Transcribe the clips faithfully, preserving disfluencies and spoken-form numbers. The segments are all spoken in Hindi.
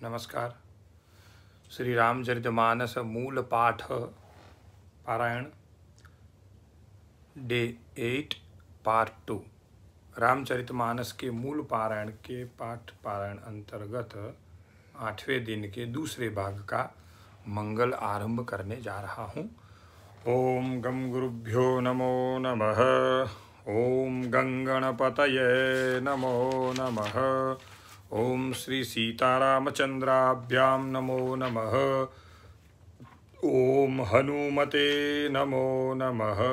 नमस्कार। श्री रामचरितमानस मूल पाठ पारायण day eight part two. Ramcharitmanas के मूल पारायण के पाठ पारायण अंतर्गत आठवें दिन के दूसरे भाग का मंगल आरंभ करने जा रहा हूँ। ओम गम गुरुभ्यो नमो नमः। ओम गंगणपतये नमो नमः। ओम श्री सीतारामचंद्राभ्याम नमो नमः। ओम हनुमते नमो नमः।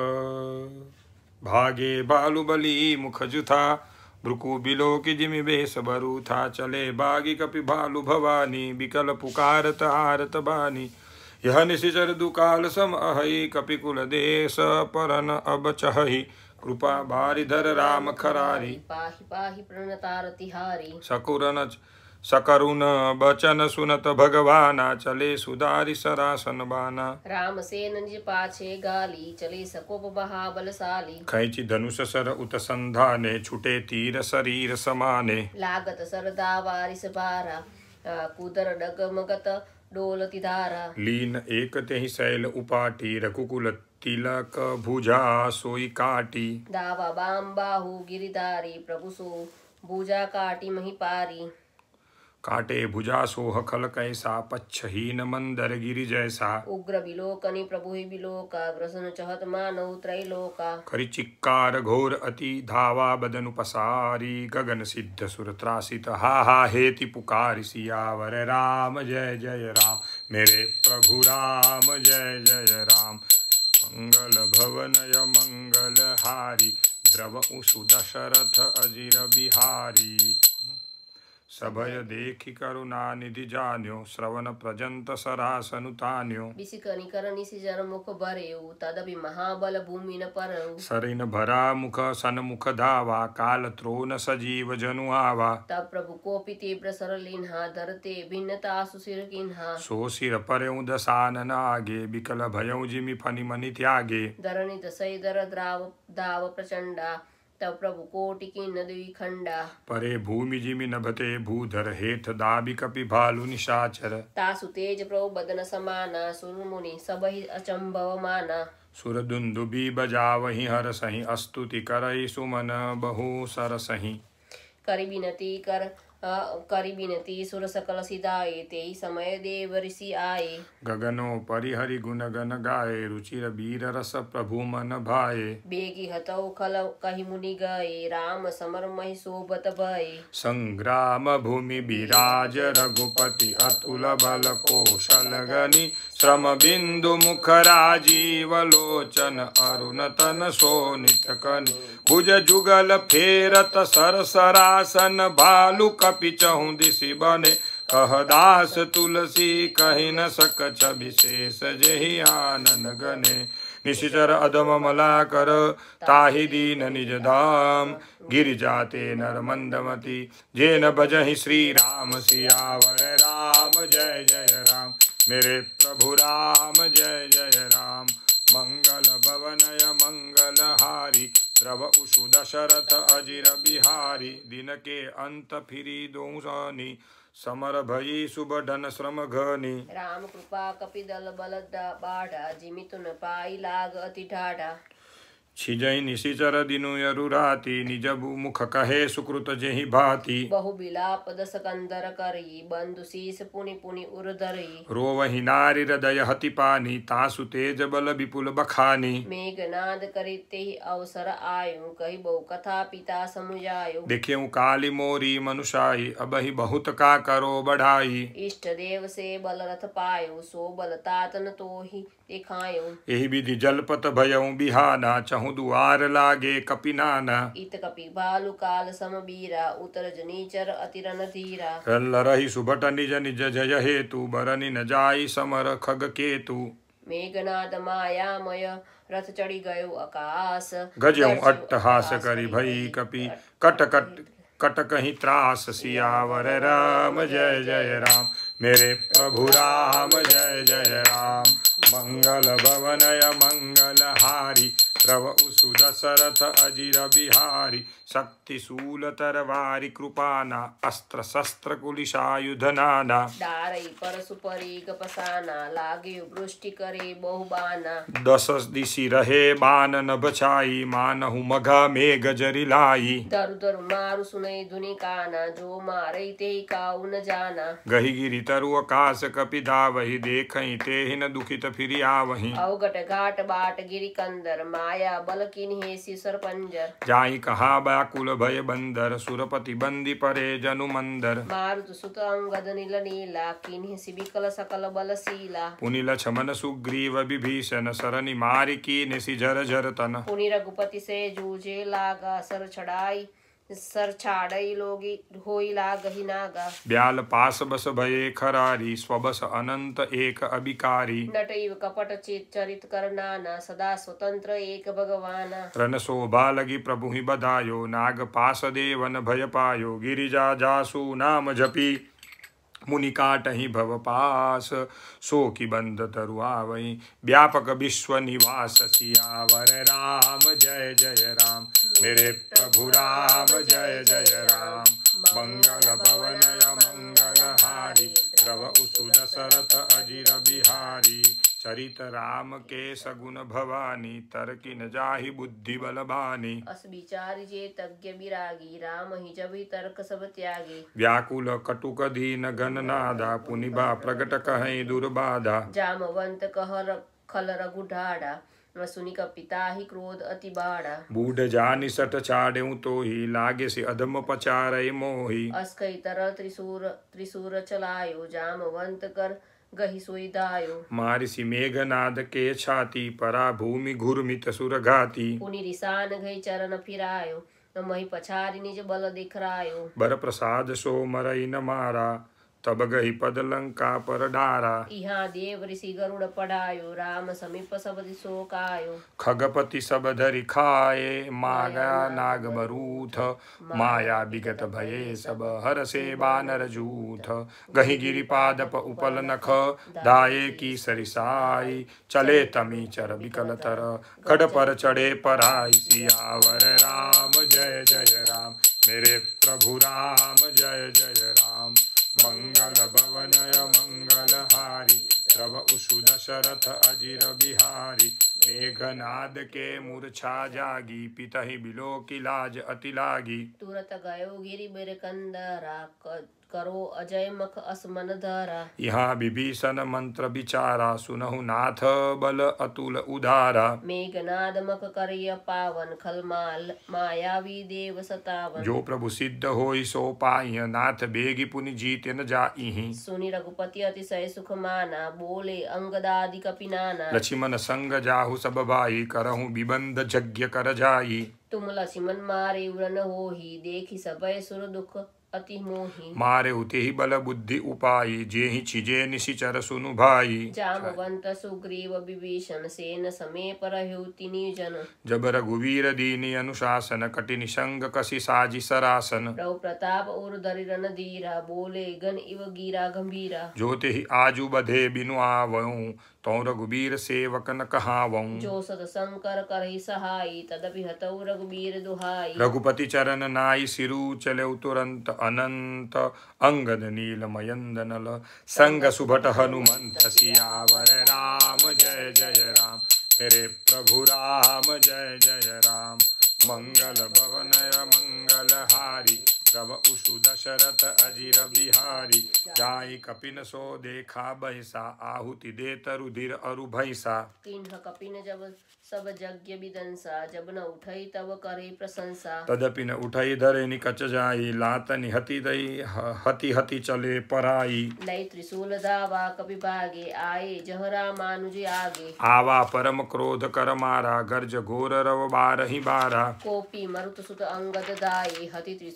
भागे बालुबली मुखजुथा भ्रुकु बिलोकि जिमि बेस बरू था। चले बागी कपि भालु भवानी बिकल पुकारत हारत बानी। यह निशिचर दुकाल सम अहि कपिकुल देश परन अब चहि। कृपा बारिधर राम खरारी पाहि पाहि प्रणतारतिहारी। सकुरन सकरुण बचन सुनत भगवाना। चले सुधारि सरासन बाना। राम सेन निज पाछे गाली चले सकोप महाबलशाली। खैची धनुष सर उत संधाने छुटे तीर शरीर समाने। लागत सरदा वारिस बारा कुदर डगमगत डोलती धारा। लीन एक तेहि शैल उपाटी रघुकुल तिलक भुजा सोई काटी। दावा बाम बाहु गिरिधारी प्रभु सो भुजा काटी मही पारी। काटे भुजा सोह खल कैसा पच्छहीन मंदर गिरि जैसा। उग्र बिलोकनि प्रभु ही बिलोका ग्रसन चहत मानव त्रैलोका। करि चिक्कार घोर अति धावा बदनु पसारी। गगन सिद्ध सुर त्रासित हा हा हेति पुकार। सियावर राम जय जय राम मेरे प्रभु राम जय जय राम। मंगल भवनय मंगल हारी द्रव उसु दशरथ अजिर बिहारी। सभय देखि करुणा निधि जान्यो श्रवण प्रजंत सरासनु तान्यो। बिसिकनि कर निशिचर मुख भरेउ तदपि महाबल भूमि न परउ। सरिन भरा मुख सन्मुख धावा काल त्रोन सजीव जनु आवा। तब प्रभु कोपि तीव्र सरलिन्हा धरते भिन्नता सुशिर किन्हा। सो सिर परउ दसानन आगे बिकल भयउ जिमि फनि मनि त्यागे। धरणि दसै दर द्राव दाव प्रचंडा तब प्रभु कोटि किन्न द्विखंडा। परे भूमि जिमि नभते भूधर हेठ दाबि कपि भालु निशाचर। तासु तेज प्रभु बदन समाना सुर मुनि सबहि अचंभव माना। सुर दुंदुबि बजावहि हरसहि स्तुति करहि सुमन बहु सरसहि। करि बिनती कर करि बिनती सुर सकल सिधाए तेहि समय देव ऋषि आए। गगनो परिहरि गुण गन गाए रुचिर वीर रस प्रभु मन भाए। बेगी हतौ खल कहि मुनि गए राम समर महि शोभत भये। संग्राम भूमि विराज रघुपति अतुल बल कौशल गनि। श्रम बिंदु मुख राजीव लोचन अरुण तन सोनित कनि। भुज जुगल फेरत सर सरासन भालु कपि चहु दिशि बने। कह दास तुलसी कहि न सक विशेष जेहि आनन गने। निशिचर अधम मला कर ताहि दीन निज धाम। गिरि जाते नर मंदमति जेन बजहि श्री राम। सियावर राम जय जय राम मेरे प्रभु राम जय जय राम। मंगल भवनय मंगल हारी द्रव उसु दशरथ अजिर बिहारी। दिन के अंत फिरी दोसानी समर भई सुबढन श्रम घनी। राम कृपा कपि दल बल बाढ़ा जिमि तुन पाई लाग अति ठाढ़ा। छिजहि निशिचर दिनु यरु राति निज मुख कहे सुकृत जेहि भाति। बहु बिलाप दस कंदर करी बंधु शीस पुनि पुनि उर धरी। रोवहि नारी हृदय हति पानी तासु तेज बल विपुल बखानी। मेघनाद करि तेहि अवसर आयु कहि बहु कथा पिता समुझायो। देखेउ काली मोरी मनुषाई अबहि बहुत का करो बढ़ाई। इष्ट देव से बल रथ पायो सो बल तातन तोहि दिखायो। एहि विधि जलपत भयउ बिहाना चहु दुआर लागे कपि नाना। इत कपि भालु काल सम बीरा उतर जनीचर अति रन धीरा। रही सुभट निज निज जय हेतु बरनि न जाई समर खग केतु। मेघनाद मायामय रथ चढ़ी गयो आकाश। गजऊ अट्टहास करि भई कपि कट कट कट कहीं त्रास। सियावर राम जय जय राम मेरे प्रभु राम जय जय राम। मंगल भवनय मंगलहारी द्रव उसु दशरथ अजिर बिहारी शक्ति शूल तरवारी कृपाना अस्त्र शस्त्र कुलिशायुध नाना डारई परसु परी गपसाना लागे वृष्टि करे बहुबाना दस दिशि रहे बान नभ छाई मानहु मघा मेघ जरिलाई दरु दरु मारु सुनई धुनि काना जो मारई ते काउ न जाना गही गिरि तरु आकाश कपि धावहि देखहि तेहि न दुखित फिरि आवहि अवगट घाट बाट गिरि कंदर माया बल किन्हे सिसर पंजर जाई कहा व्याकुल भय बंदर सुरपति बंदी परे जनु मंदर मारुत सुत अंगद नील नीला किन्हे सिबिकल सकल बल सीला पुनि लक्ष्मण सुग्रीव विभीषण सरनि मारि कीन्हि सिझर झर तन पुनि रघुपति से जूझे लागा सर छड़ाई सर छाड़ई लोगी होई लागहि नागा ब्याल पास बस भये खरारी स्वबस अनंत एक अभिकारी नटैव कपट चित चरित कर नाना सदा स्वतंत्र एक भगवाना रन शोभा लगी प्रभु ही बधायो नाग पास देवन भय पायो गिरिजा जासु नाम जपी मुनि काटहि भव पास सो की बंद तरुआवई व्यापक विश्व निवास सियावर राम जय जय राम मेरे प्रभु राम जय जय राम मंगल भवनय मंगलहारी द्रव उसु दशरथ अजिर बिहारी चरित राम के सगुन भवानी तरकि न जाहि बुद्धि बलबानी अस विचार जे तज्ञ विरागी राम ही जब ही तर्क सब त्यागी व्याकुल कटुक दीन गण नादा पुनिभा प्रगट कहि दुर्बाधा जामवंत कहर खल रघु ढाढ़ा सुनि का पिता ही क्रोध अति बाड़ा बूढ़ जानि सठ छाड़ेऊ तो ही लागे से अधम पचारे मोही अस्कई तरल त्रिशूर त्रिशूर चलायो जामवंत कर गहि सोई दायो मारिसी मेघनाद के छाती परा भूमि घुरमित सुरघाती पुनि रिसान गई चरण फिरायो मही पछारी निज बल दिखरायो बर प्रसाद सो मरई न मारा तब गही पद लंका पर डारा इहाँ देव ऋषि गरुड़ पढ़ायो राम समीप सब दिशो कायो खगपति सब धरि खाए मागा नाग मरूथ माया विगत भये सब हर से बानर जूथ गही गिरिपाद प उपल नख दाये की सरिसाई चले तमी चर विकल तर गढ़ पर चढ़े पराई सियावर राम जय जय राम मेरे प्रभु राम जय जय राम मंगल भवनय मंगलहारी द्रव उसु दशरथ अजिर बिहारी मेघनाद के मूर्छा जागी पितहि बिलो की लाज अति लागी तुरत गयो गिरि बिर कंदरा करो अजय मख असमन धरा यहाँ विभीषण मंत्र विचारा सुनहु नाथ बल अतुल उधारा मेघनाद मख करिय पावन खलमाल मायावी देव सतावन जो प्रभु सिद्ध होई सो पाई नाथ बेगी पुनि जीत न जाई सुनि रघुपति अतिशय सुख माना बोले अंगदादि कपिनाना लक्ष्मण संग जाहु सब भाई करहु विबंध यज्ञ कर जाई तुम लक्ष्मण मारे उरन होही देखी सबय सुर दुख अति मोही मारे उते ही बल बुद्धि उपाई जेहि छिजे निशिचर सुनु भाई जामवंत सुग्रीव विभीषण सेन समेत रहु तिनि जन जब रघुवीर दीनी अनुशासन कठिन संग कसी साजी सरासन प्रभु प्रताप और दरिरन धीरा बोले गण इव गिरा गंभीरा जो ते ही आजू बधे बिनु आवऊं तो रघुबीर सेवक न कहावऊं जो सत शंकर करहि सहाई तदपि हतौ रघुबीर दुहाई रघुपति चरण नाई सिरु चले तुरंत अनंत अंगद नील मयंदनल संग सुभट हनुमंत सियावर राम जय जय राम मेरे प्रभु राम जय जय राम मंगल भवनय मंगलहारी प्रभ उसु दशरथ अजिर बिहारी जाई कपिन सो देखा बहिसा आहुति दे तरुधिर अरु भैसा किन्ह कपिन जब सब यज्ञ विदंसा जब न उठई तब करे प्रशंसा तदपि न उठई धरे निकच जाई लातनि हति दई हति हति चले पराई लय त्रिशूल दावा कपि भागे आए जहरा मानुज आगे आवा परम क्रोध कर मारा गर्ज घोर रव बारहि बारा कोपी मरुत सुत अंगद दाये हति त्रिशूल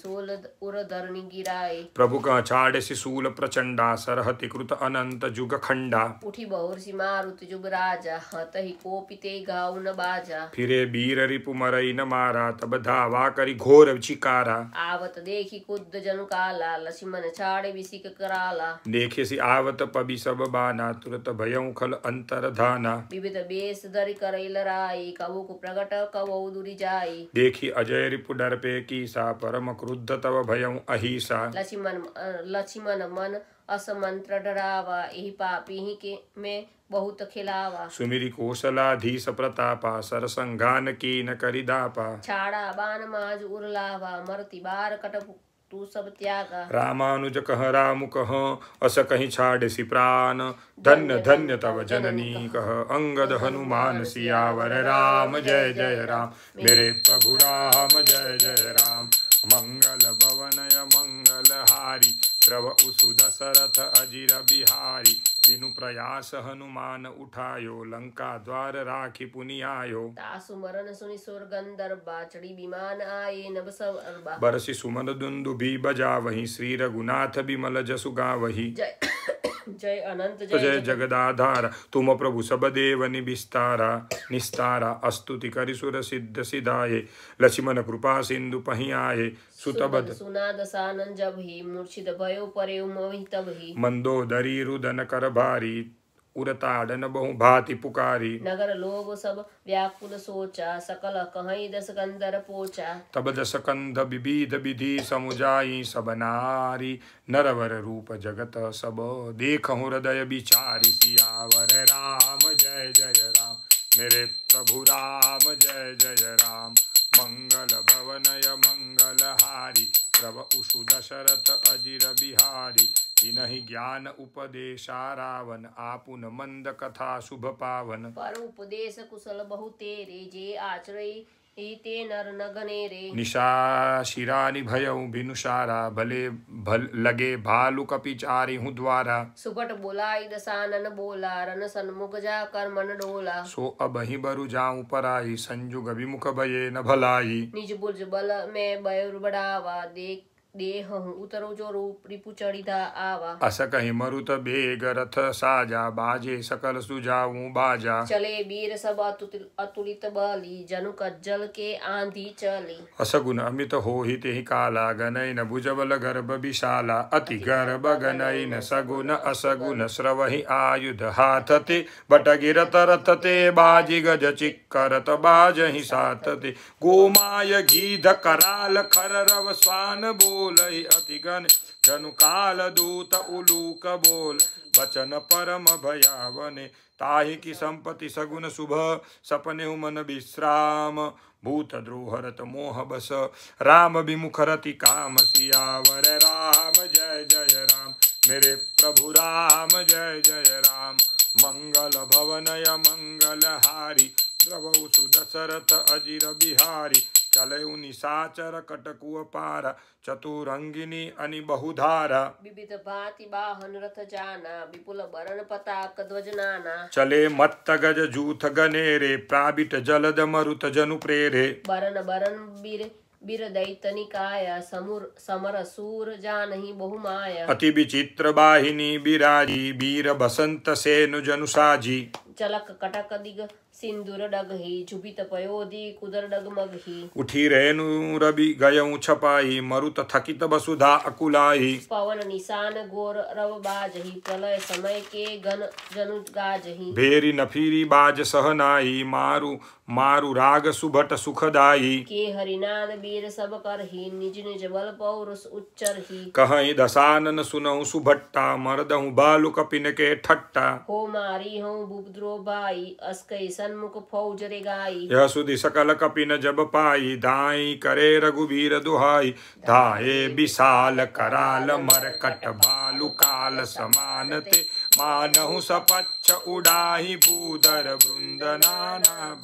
उरधरणी गिराए। प्रभु कह छाड़ शिशूल प्रचंडा सरहति कृत अनंत जुग खंडा। उठी बहुर्षि मारुति जुग राजा हतहि कोपिते गाऊ न बाजा। फिरे बीर रिपु मरई न मारा तब धावा करी घोर चिकारा। आवत देखी कुद्द जनु काला लक्ष्मण छाड़े विसिक कराला। देखे सी आवत पबि सब बाना तुरत भयउ खल अंतर धाना। विविध बेस धरि करई लराई कवु को प्रगट कवौ दुरि जाई। देखी अजय रिपु डर पे कीसा परम क्रुद्ध तव भयउ अहिसा। लक्ष्मण लक्ष्मण मन असमंत्र डरावा एहि पापी ही के में बहुत खिलावा। सुमिरि कौशलाधीश प्रतापा सरसंघान की न करि दापा। छाड़ा बाण माज उरलावा मरति बार कट तू सब त्यागा। रामानुज कह राम कह अस कहीं छाड़ सी प्राण धन्य धन्य तव जननी कह अंगद हनुमान सियावर राम जय जय राम मेरे प्रभु राम जय जय राम। मंगल भवनय मंगल हारी द्रव उसु दशरथ अजिर बिहारी। बिनु प्रयास हनुमान उठायो लंका द्वार राखी पुनि आयो। तासु मरन सुनि सुर गंधर्वा चढ़ी विमान आए नभ सब अरबा। बरसि सुमन दुंदुभि बजावहि श्री रघुनाथ बिमल जसु गावहि। जय जय अनंत जय जय जगदाधार तुम प्रभु सब देव निविस्तारा। निस्तारा अस्तुति करि सुर सिद्ध सिधाये लक्ष्मण कृपा सिंधु पहि आये। सुतबद सुना दसानन जब ही मूर्छित भयो परे मोहि तब ही। मंदोदरी रुदन कर भारी उरताड़न बहु भांति पुकारी। नगर लोग सब व्याकुल सोचा सकल कहीं दस कंदर पोचा। तब दस कंध विविध विधि समुजाई सब नारी नरवर रूप जगत सब देखहु हृदय विचारी। सियावर राम जय जय राम मेरे प्रभु राम जय जय राम। मंगल भवनय मंगल हारी प्रभ उषु दशरथ अजिर बिहारी। तिनहि ज्ञान उपदेशा रावण आपुन मंद कथा शुभ पावन। पर उपदेश कुशल बहु तेरे जे आचरई ते नर नगने रे। निशा शिरानि भयउ बिनुसारा भले भल लगे भालु कपिचारी हूँ द्वारा। सुकट बोलाई दसानन बोला रन सन्मुख जा कर मन डोला। सो अबहि बरु जाऊं पराई संजुग विमुख भये न भलाई। निज बुर्ज बल में बयुर बढ़ावा देख देह उतरो जो रूप रिपु चढ़िदा आवा। अस कहि मरुत बेग रथ साजा बाजे सकल सुजाऊं बाजा। चले वीर सब अतुलित अतुलित बली जनु कज्जल के आंधी चली। असगुन अमित होहि तेहि काला गनैन भुजबल गर्भ विशाला। अति गर्भ गनैन सगुन असगुन स्रवहि आयुध हाथ ते बटगिरत रथ ते बाजी गज चिक्करत बाजहि साथ ते। गोमाय गीध कराल खर रव स्वान बोल अति गण जनु काल दूत उलूक बोल। बचन परम भयावने ताहि की संपत्ति सगुन शुभ सपने मन विश्राम। भूत द्रोहरत मोह बस राम विमुख रति काम। सियावर राम जय जय राम मेरे प्रभु राम जय जय राम। मंगल भवनय मंगल हारी द्रवौ सुदशरथ अजिर बिहारी। चलऊ निशाचर कटकुअ पारा चतुरंगिनी अनि बहुधारा। विविध भांति वाहन रथ जाना विपुल बरन पताक ध्वज नाना। चले मत्त गज जूथ गनेरे प्राबिट जलद मरुत जनु प्रेरे। बरन बरन बीर बीर दैतनिकाया समुर समर सूर जानहि बहुमाया। अति विचित्र बाहिनी बिराजी वीर बसंत सेनु जनु साजी। चलक कटक दिग सिंदूर डगही झुबित पयोधि कुदर डगमगही। उठी रेणु रवि गयऊ छपाई मरुत थकित वसुधा अकुलाई। पवन निशान गोर रव बाजही प्रलय समय के गन जनु गाजही। भेरी नफीरी बाज सहनाई मारु मारु राग सुभट सुखदाई। के हरिनाद वीर सब करही निज निज बल पौरुष उच्चरही। कहीं दसानन सुनहु सुभट्टा मरदहु बालु कपिन के ठट्टा। हो मारी हूँ बुद्रो बाई अस्कई सन्मुख फौज रे गाई। यह सुधि सकल कपिन जब पाई दाई करे रघुवीर दुहाई। धाये विशाल कराल मरकट बालु काल समान ते मानहु सपच्छ उड़ाही भूधर वृंद नाना।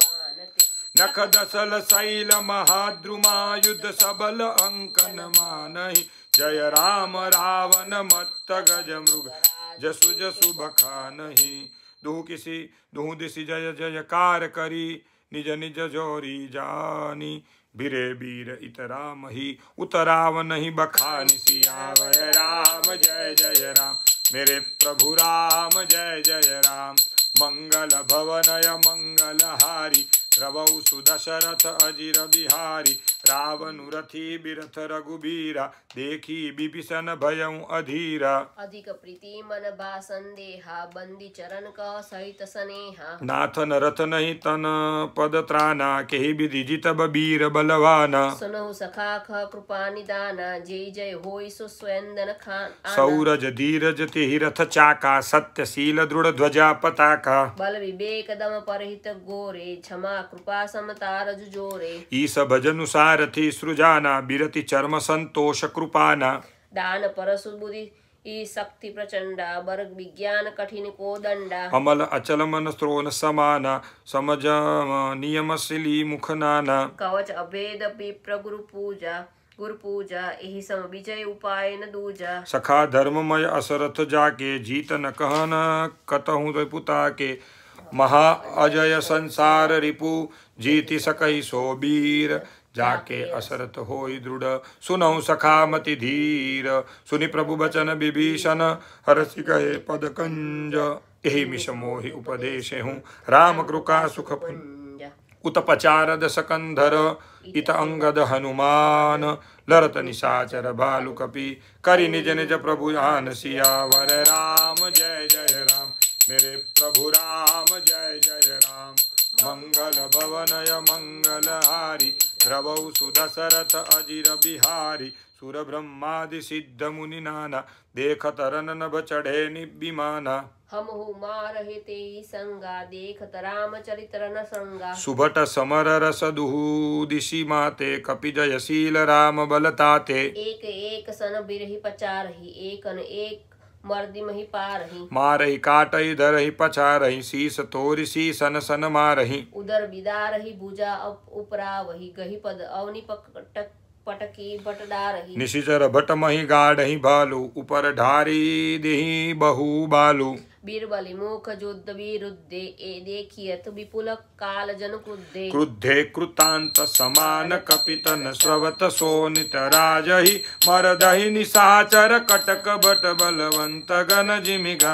नख दसल शैल महाद्रुमायुध सबल अंकन मानहि। जय राम रावण मत्त गज मृग जसु जसु बखानहि। दुहु किसी दुहु दिशि जय जयकार करी निज निज जोरी जानी। बीरे बीर इतराम ही उतराव नहीं बखान सियावर राम जय जय राम मेरे प्रभु राम जय जय राम मंगल भवनय मंगल हारी रवौ सुदशरथ अजिर बिहारी रावण रथी बिरथ रघुबीरा देखी विभीषण भयउ अधीरा अधिक प्रीति मन बा संदेहा बंदी चरण का सहित स्नेहा नाथन रथ नहीं तन पद त्राना केहि विधि जित बबीर बलवाना सुनहु सखा ख कृपा निदाना जय जय होई सो स्वयंदन खान सौरज धीरज तेहि रथ चाका सत्यशील दृढ़ ध्वजा पताका बल विवेक दम परहित गोरे क्षमा कृपा समता रजु जोरे ईस भजनु सारथि सृजाना बिरति चर्म संतोष कृपाना दान परसु बुद्धि ई शक्ति प्रचंडा वर्ग विज्ञान कठिन को दंडा अमल अचल मन स्त्रोन समाना समझ नियम सिली मुख नाना कवच अभेद विप्र गुरु पूजा गुरु पूजा यही सम विजय उपाय न दूजा सखा धर्ममय असरथ जाके जीत न कहन कतहु पुता के महा अजय संसार रिपु जीति सकई सो बीर जाके असरथ होई दृढ़ सुनहु सखा मति धीर सुनि प्रभु बचन विभीषण हरसि गए पद कंज यही मिष मोहि उपदेश हूँ राम कृपा सुख उत्पचार दस कंधर इत अंगद हनुमान लरत निशाचर भालु कपि करि निज निज प्रभु आन सियावर राम जय जय राम मेरे प्रभु राम जय जय राम मंगल भवनय मंगल हारी द्रवौ सुदशरथ अजिर बिहारी सुर ब्रह्मादि सिद्ध मुनि नाना देखत रन नभ चढ़े निबिमाना हम हो मारहे ते संगा देखत राम चरित्र न संगा सुभट समर रस दुहु दिशि माते कपि जयशील राम बलताते एक एक सन बिरहि पचारहि एकन एक मर्दि मही पारही मारही काटही धरही पछारही शीस तोरि शीसन सन मारही उदर बिदारही भुजा उपरावही गही पद अवनि पटक पटकी बटदारही निशिचर भट मही गाढ़ही भालू ऊपर ढारी देही बहु बालू बीरबली मुख युद्ध विरुद्धे ए देखियत विपुल काल जन क्रुद्धे क्रुद्धे कृतांत समान कपितन स्रवत सोनित राजहि मरदहि निशाचर कटक बट बलवंत गन जिमिगा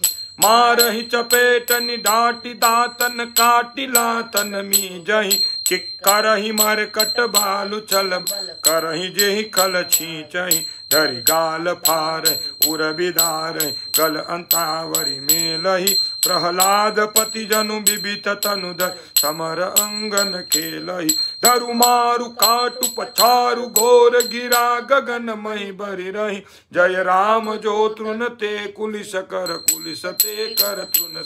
मारहि चपेट निडाटी दातन काटी लातन मी जहि चिक्करहि मरकट बालु छल करहि जेहि खल छींचहि धरि गाल फार उर बिदार गल अंतावरी मेलहि प्रहलाद पति जनु बिबित तनुदर समर अंगन खेलहि धरु मारु काटु पछारु घोर गिरा गगन मही बरि रहि जय राम जो तृण ते कुलिस कर कुलिस ते कर तृण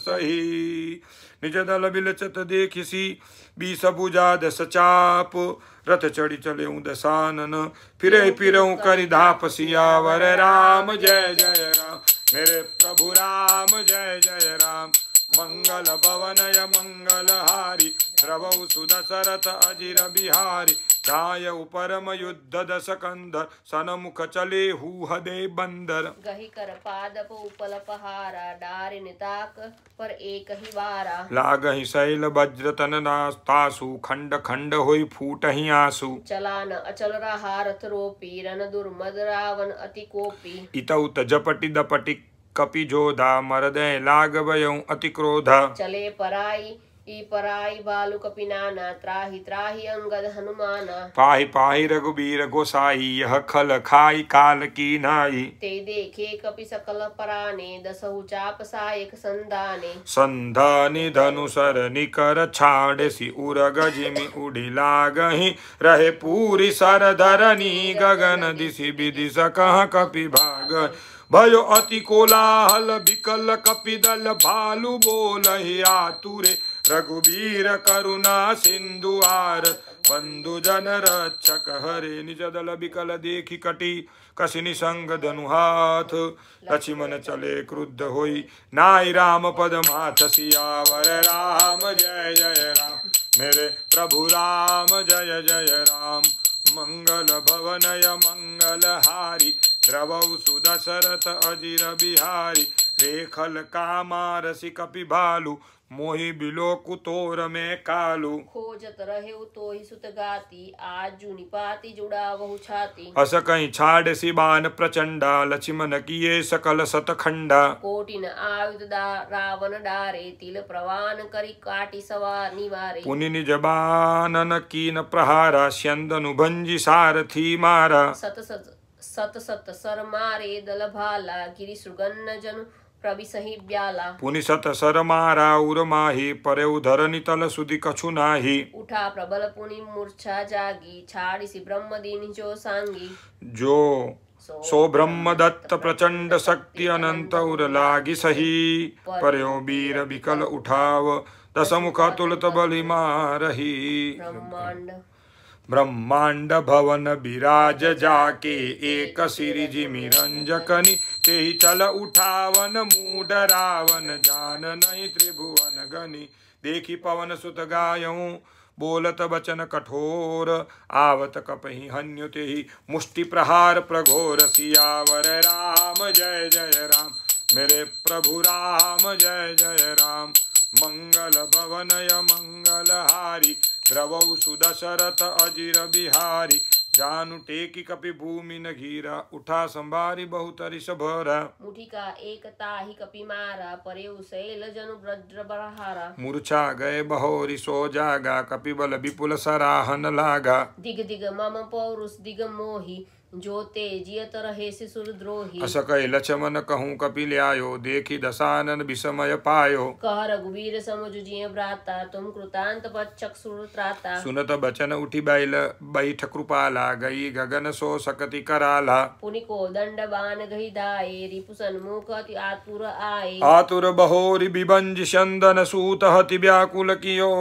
सही निज दल बिलचत देखिसी बीस भुजा दस चाप रथ चढ़ी चले दसानन फिरे फिरऊं करि धाप सियावर राम जय जय राम मेरे प्रभु राम जय जय राम मंगल भवनय मंगल हारी द्रवौ सुदशरथ अजिर बिहारी गाय परम युद्ध दस कंधर सनमुख चले हूहदे बंदर गही कर पादप उपल पहारा डारि निताक पर एक ही बारा लागहि शैल वज्र तन नास्तासु खंड खंड होई फूटहि आंसू चलान अचल रहा रथ रोपी रन दुर्मद रावण अति कोपी इतउत जपटि दपटि कपि जोधा मरदे लाग भयउ अति क्रोधा चले पराई ई पराई बालु कपिनाना त्राहि त्राहि अंगद हनुमाना पाहि पाहि रघुबीर गोसाई यह खल खाई काल की नाई ते देखे कपि सकल पराने दसहु चाप सायक संदाने संधानि धनुसर निकर छाड़सी उरग जिमि उड़ी लागहि रहे पूरी सर धरनी गगन दिशि विधि सकह कपि भाग भयो अति कोलाहल विकल कपिदल भालु बोलहि आतुरे रघुबीर करुणा सिंधु आर बंधु जन रक्षक हरे निज दल विकल देखी कटी कसिनि संग धनु हाथ लक्ष्मण चले क्रुद्ध होई नाई राम पद माथ सियावर राम जय जय राम मेरे प्रभु राम जय जय राम मंगल भवनय मंगल हारी द्रवौ सुदशरथ अजिर बिहारी रेखल कामारसी कपि भालू मोहि बिलो कुतोर में कालू खोजत रहे तो ही सुत गाती आजू निपाती जुड़ा बहु छाती अस कहीं छाड़ सिबान प्रचंडा लक्ष्मण किए सकल सतखंडा कोटिन आयुध दा रावण डारे तिल प्रवान करी काटी सवार निवारे पुनि निज बानन कीन प्रहारा स्यंदनु भंजी सारथी मारा सत सत सत सत सर मारे दल भाला गिरि सुगन्न जनु प्रविसहि ब्याला पुनि सत सर मारा उर माही परे उधर नितल सुधि कछु नाही उठा प्रबल पुनि मूर्छा जागी छाड़िसी ब्रह्म दीन जो सांगी जो सो ब्रह्म दत्त प्रचंड शक्ति अनंत उर लागी सही पर्यो वीर विकल उठाव दसमुख तुलत बलि मारही ब्रह्मांड ब्रह्मांड भवन विराज जाके एक सिरि जिमि रंजकनि तेहि चल उठावन मूड रावण जान नहीं त्रिभुवन गनि देखी पवन सुत गायऊं बोलत बचन कठोर आवत कपहि हन्यु तेहि मुष्टि प्रहार प्रघोर सियावर राम जय जय राम मेरे प्रभु राम जय जय राम मंगल भवनय मंगल हारी द्रवौ सुदशरथ अजिर बिहारी जानु टेकी कपि भूमि न घीरा उठा संभारी बहुतरि सभरा मुठिका एक ताहि कपि मारा परे शैल जनु ब्रज बरहारा मूर्छा गए बहोरी सो जागा कपि बल विपुल सराहन लागा दिग दिग मम पौरुष दिग मोहि जो तेजियत रहे शिशुर द्रोही अस कहि लक्ष्मण कहूँ कपि ल्यायो देखी दशानन विस्मय पायो कह रघुवीर समुझ जिय भ्राता तुम कृतांत पचक्षुर त्राता सुनत बचन उठी बैल बैठ कृपाला गई गगन सो सकति कराला पुनि को दंड बान गही दाए रिपु सन्मुख अति आतुर आए आतुर बहोरी बिभंज चंदन सूत हति व्याकुल कियो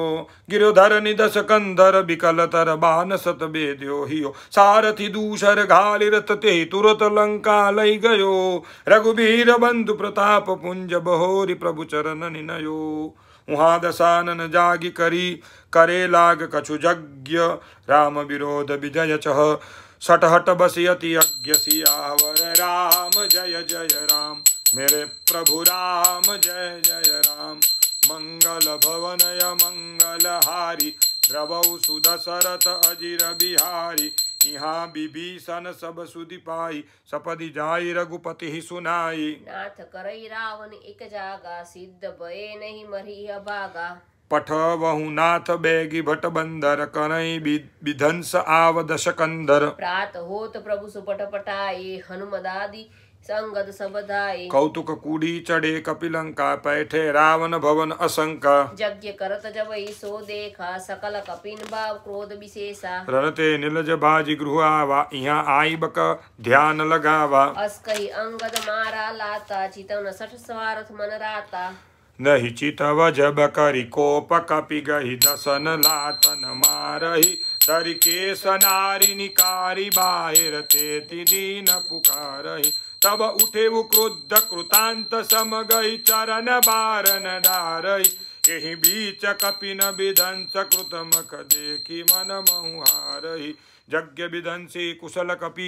गिरोधर निदस कंधर विकल तर बान सत बेद्यो हियो सारथि दूषर घाली रथ ते तुरत लंका लई गयो रघुबीर बंधु प्रताप पुंज बहोरी प्रभु चरण निनयो वहाँ दशानन जागी करी करे लाग कछु यज्ञ राम विरोध विजय चह सटहट बसियति यज्ञ सियावर राम जय जय राम मेरे प्रभु राम जय जय राम मंगल भवनय मंगल हारी द्रवौ सुदशरथ अजिर बिहारी यहाँ विभीषण सब सुधि पाई सपदि जाई रघुपति ही सुनाई नाथ करई रावण एक जागा सिद्ध भये नहीं मरी अभागा पठ वहु नाथ बैगी भट बंदर करई विध्वंस आव दश कंदर प्रात होत प्रभु सुपट पटाए हनुमदादि संगद सबधाई कौतुक कूड़ी चढ़े कपिलंका पैठे रावण भवन असंका यज्ञ करत जबई सो देखा सकल कपिन भाव क्रोध विशेषा रणते नीलज बाजी गृह आवा यहाँ आई बक ध्यान लगावा अस कही अंगद मारा लाता चितवन सठ स्वारथ मन राता नहीं चितव जब करी कोप कपि गही दसन लातन मारही धरि के सनारी निकारी बाहिर तेति दीन पुकारही तब उठे वो क्रुद्ध कृतांत सम गई चरण बारन डारई यही बीच कपिन विध्वंस कृत मख देखी मन मुहारही यज्ञ विध्वंसी कुशल कपि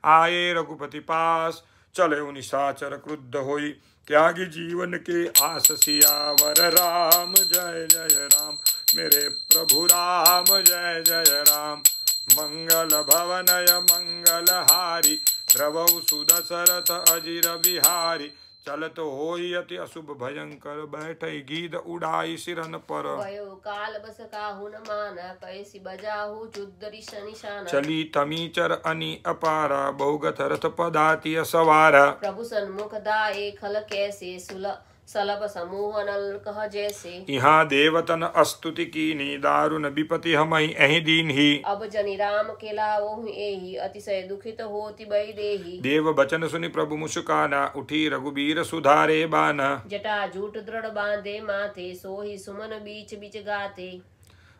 आए रघुपति पास चले निशाचर क्रुद्ध होई त्यागी जीवन के आस सियावर राम जय जय राम मेरे प्रभु राम जय जय राम मंगल भवनय मंगल हारी द्रवौ सुदशरथ अजिर बिहारी चलत होई अति अशुभ भयंकर बैठई गीध उड़ाई सिरन पर भयो काल बस काहू न माना कैसी बजाहू चुद्दरी निशाना चली तमीचर अनि अपारा बहुगत रथ पदाति सवारा प्रभु सन्मुख दाए खल कैसे सुल सलभ समूह नल कह जैसे यहाँ देवतन अस्तुति कीनी दारुण विपति हमहि एहि दीन ही अब जनि राम के लावहु एहि अतिशय दुखित होति बई देहि देव बचन सुनि प्रभु मुस्काना उठी रघुबीर सुधारे बाना जटा जूट दृढ़ बांधे माथे सोहि सुमन बीच बीच गाथे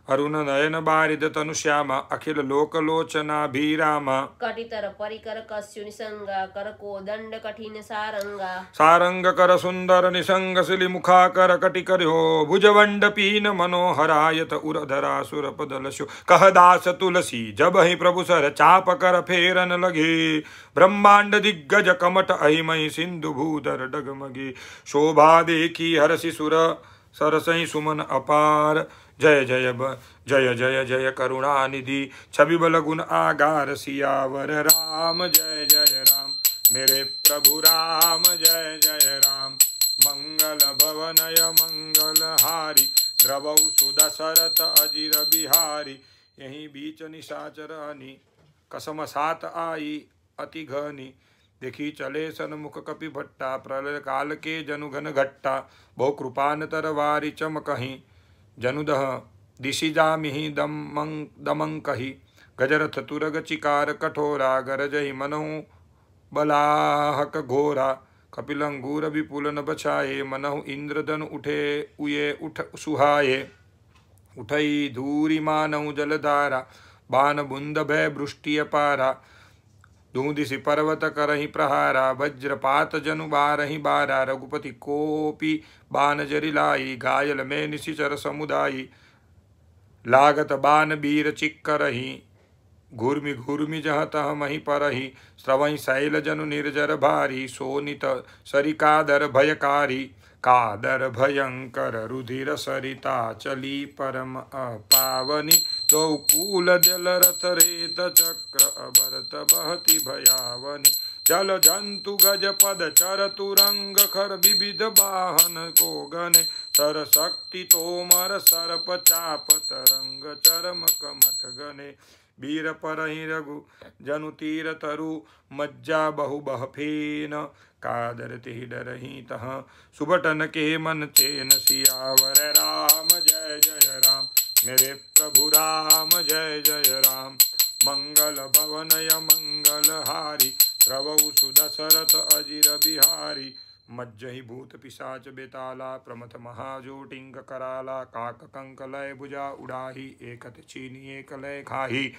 अरुण नयन बारिद तनु श्यामा अखिल लोक लोचना भीरामा कटितर परिकर कस्यु निसंगा कर कोदंड कठिन सारंगा सारंग कर सुंदर निसंग सिलि मुखा कर कटि करो भुजवंड पीन मनोहरायत उरधरा सुर पदलशु कह दास तुलसी जब ही प्रभु सर चाप कर फेरन लगे ब्रह्मांड दिग्गज कमट अहिमहि सिंधु भूधर डगमगे शोभा देखी हरसि सुर सरसई सुमन अपार जय जय ब जय जय जय करुणानिधि छवि बल गुण आगार सियावर राम जय जय राम मेरे प्रभु राम जय जय राम मंगल भवनय मंगल हारी द्रवौ सुदशरथ अजिर बिहारी यही बीच निशाचर हनी कसम सात आई अति घनी देखी चले सन्मुख कपि भट्टा प्रलय काल के जनु घन घट्टा बहु कृपान तरवारी चमकही जनुदह दिशि जामिहि दमं दमंकहि गजरथ तुरग चिकार कठोरा गरजहि मनहु बलाहक घोरा कपिलंगूर विपुल न बछाए मनहु इंद्रधन उठे उये उठ सुहाए उठई धूरी मानहु जलधारा बान बुंद भय वृष्टि अपारा धूदिशि पर्वत करहि प्रहारा वज्रपात जनु बारहि बारा रघुपति कोपि बान जरिलाई घायल में निशिचर समुदायी लागत बान बीर चिक्करहि घूर्मि घूर्मि जह तह मही परहि श्रवहि शैल जनु निर्जर भारी सोनित सरिकादर भयकारी कादर भयंकर रुधिर सरिता चली परम अपावनी दो कूल जल रथ रेत चक्र अबरत बहति भयावनी जल जंतु गज पद चर तुरंग खर विविध वाहन को गने सर शक्ति तोमर सर्प चाप तरंग चरम कमठ गने वीर परहि रघु जनु तीर तरु मज्जा बहु बह फेन कादर तिहि डरहि तह सुबटन के मन चेन सियावर राम जय जय राम मेरे प्रभु राम जय जय राम मंगल भवनय मंगल हारी प्रभु सुदशरथ अजिर बिहारी मज्जहि भूत पिशाच बेताला प्रमथ महाजोटिंग कराला काक कंक लय भुजा उड़ाही एकत चीनी एक लय खाही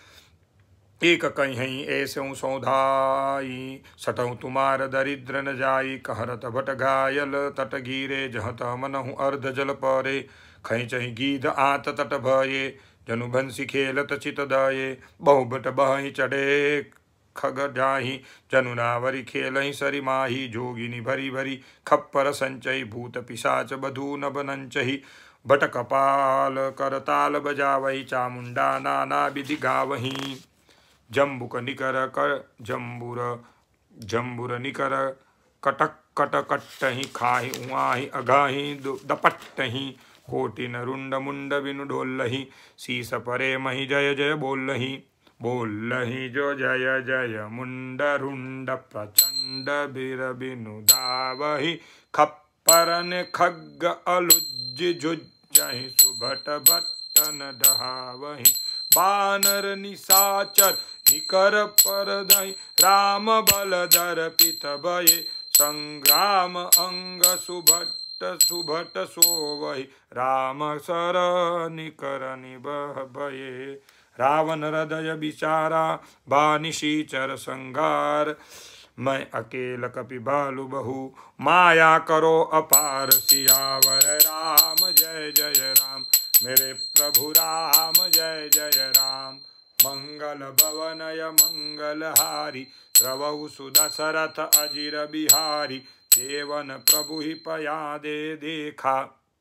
एक कहीं ऐसों सौधाई सटऊ तुम्हार दरिद्र न जाई कहरत भट घायल तट गिरे जहत मनहु अर्ध जल परे खई चही गीध आत तट भये जनु भंसी खेलत चित दये बहुबट बहि चढ़े खग जाही जनु नावरी खेलहि सरि माही जोगिनी भरी भरी खप्पर संचय भूत पिशाच बधू न बनंचहि भट कपाल करताल बजावही चामुंडा नाना विधि गावही जम्बुक निकर कर जम्बुर जम्बुर निकर कटक कट कट्टहि खाहि उआहि अघाहि दपट्टहि कोटिन रुंड मुंड बिनु ढोलहि शीस परे महि जय जय बोलहि बोलहि जो जय जय मुंड रुंड प्रचंड बिर बिनु दावहि खप्परन खग्ग अलुज जुज्जहि सुभट भट्टन डहावहि बानर निशाचर निकर परदहि राम बल दर पित भये संग्राम अंग सुभट सुभट सोवहि राम सर निकर निबह भये रावण हृदय विचारा बानिशीचर संगार मैं अकेल कपि बालु बहु माया करो अपार सियावर राम जय जय राम मेरे प्रभु राम जय जय राम मंगल भवनय मंगल हारी प्रभु सुदशरथ अजिर बिहारी देवन प्रभु ही पया दे देखा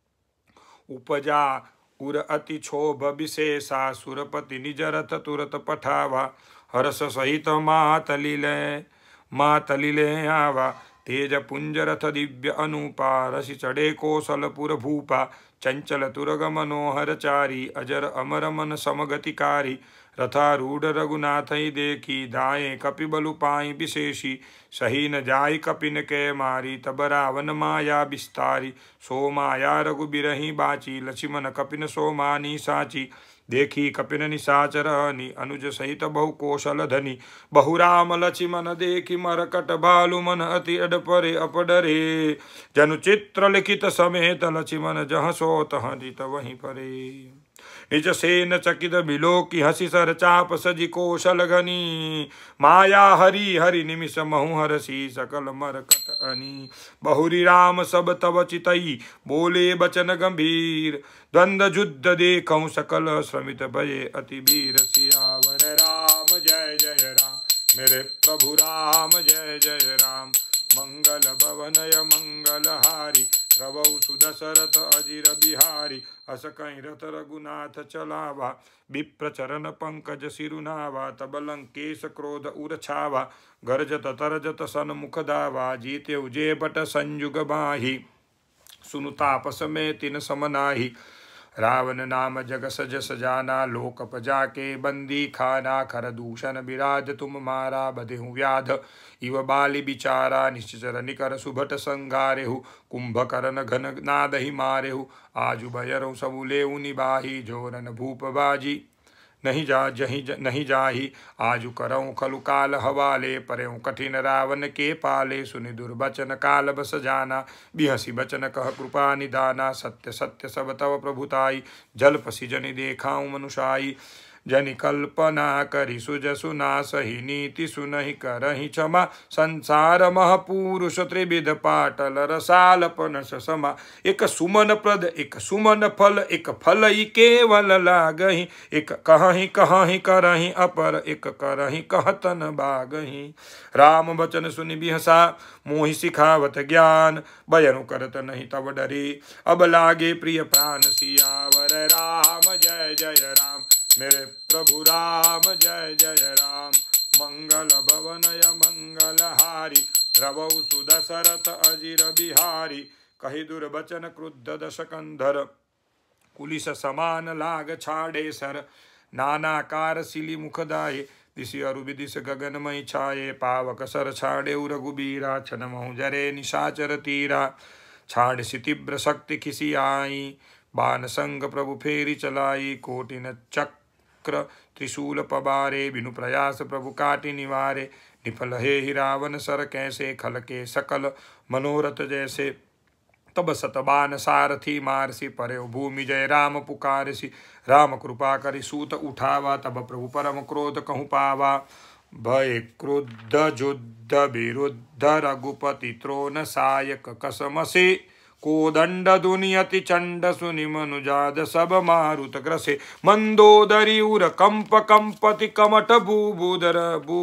उपजा उर अति क्षोभ विशेषा सुरपति निज रथ तुरत पठावा हर्ष सहित मातलिले मातलिले आवा तेज पुंज रथ दिव्य अनुपा रसि चढ़े कौशलपुर भूपा चंचल तुरग मनोहर चारी अजर अमर मन समगतिकारी रथारूढ़ रघुनाथ ही देखी दाएं कपि बलु पाई विशेषी सही न जाय कपिन के मारी तब रावण माया विस्तारी सो माया रघु बिरही बाची लक्ष्मण कपिन सो मानी साची देखी कपिन निशाचर हनि अनुज सहित बहु कौशल धनी बहु राम लक्ष्मण देखी मरकट भालु मन अति अडपरे अपडरे जनु चित्र लिखित समेत लक्ष्मण जह सो तह जित वहीं परे निज सेन चकित बिलोकी हसी सर चाप सजी कौशल घनी माया हरि हरि निमिष महु हरसी सकल मरकट अनी बहुरी राम सब तब चितई बोले बचन गंभीर द्वंद युद्ध देखऊं सकल श्रमित भये अति वीर सियावर राम जय जय राम मेरे प्रभु राम जय जय राम मंगल भवनय मंगल हारी रवौ सुदशरथ अजिर बिहारी अस कहीं रथ रघुनाथ चलावा विप्र चरण पंकज सिरुनावा तब लंकेश क्रोध उर छावा गर्जत तरजत सन्मुख दावा जीते उजे बट संयुग बाही सुनु तापस में तिन समनाही रावण नाम जग सज सजाना लोक पजा के बंदी खाना खर दूषण विराज तुम मारा बधेहु व्याध इव बाली बिचारा निश्चर निकर सुभट संगारेहु कुंभकर्ण घन नादहि मारेहु आजु भयरु सबुले निबाही जोरन भूप बाजी नहीं जा जही ज, नहीं जाही आजु करऊँ खलु काल हवाले परऊँ कठिन रावण के पाले सुनि दुर्बचन काल बस जाना बिहसी बचन कह कृपा निदाना सत्य सत्य सब तव प्रभुताई जल पसी जनि देखाऊँ मनुषाई जनि कल्पना करि सुज सुना सही नीति सुनहि करहि क्षमा संसार महपुरुष त्रिविध पाटल रसाल पनस समा एक सुमन प्रद एक सुमन फल एक फल केवल लागहि एक कहहि कहहि करहि अपर एक करहि कहतन बागहि राम बचन सुनि बिहसा मोहि सिखावत ज्ञान बयनु करत नहीं तब डरी अब लागे प्रिय प्राण सियावर राम जय जय राम मेरे प्रभु राम जय जय राम मंगल भवनय मंगल हारी द्रवौ सुदशरथ अजिर बिहारी कहि दुर्बचन क्रुद्ध दशकंधर कुलिस समान लाग छाड़े सर नानाकार सिली मुखदाये दिशि अरु विदिश गगनमय छाये पावक सर छाड़े रघुबीरा छन महु जरे निशाचर तीरा छाड़ सी तीव्र शक्ति खिसी आई बान संग प्रभु फेरी चलाई कोटिन चक्र त्रिशूल पबारे बिनु प्रयास प्रभु काटि निवारे निफल हे ही रावण सर कैसे खल के सकल मनोरथ जैसे तब सतबान सारथी मारसी परे भूमि जय राम पुकारसी राम कृपा करि सूत उठावा तब प्रभु परम क्रोध कहूँ पावा भय क्रुद्ध युद्ध विरुद्ध रघुपति त्रोन सायक कसमसे कोदंड दुनियति चंड सुनि मनुजाद सब मारुत ग्रसे मंदोदरी उर कंप कंपति कमट भूभूधर भू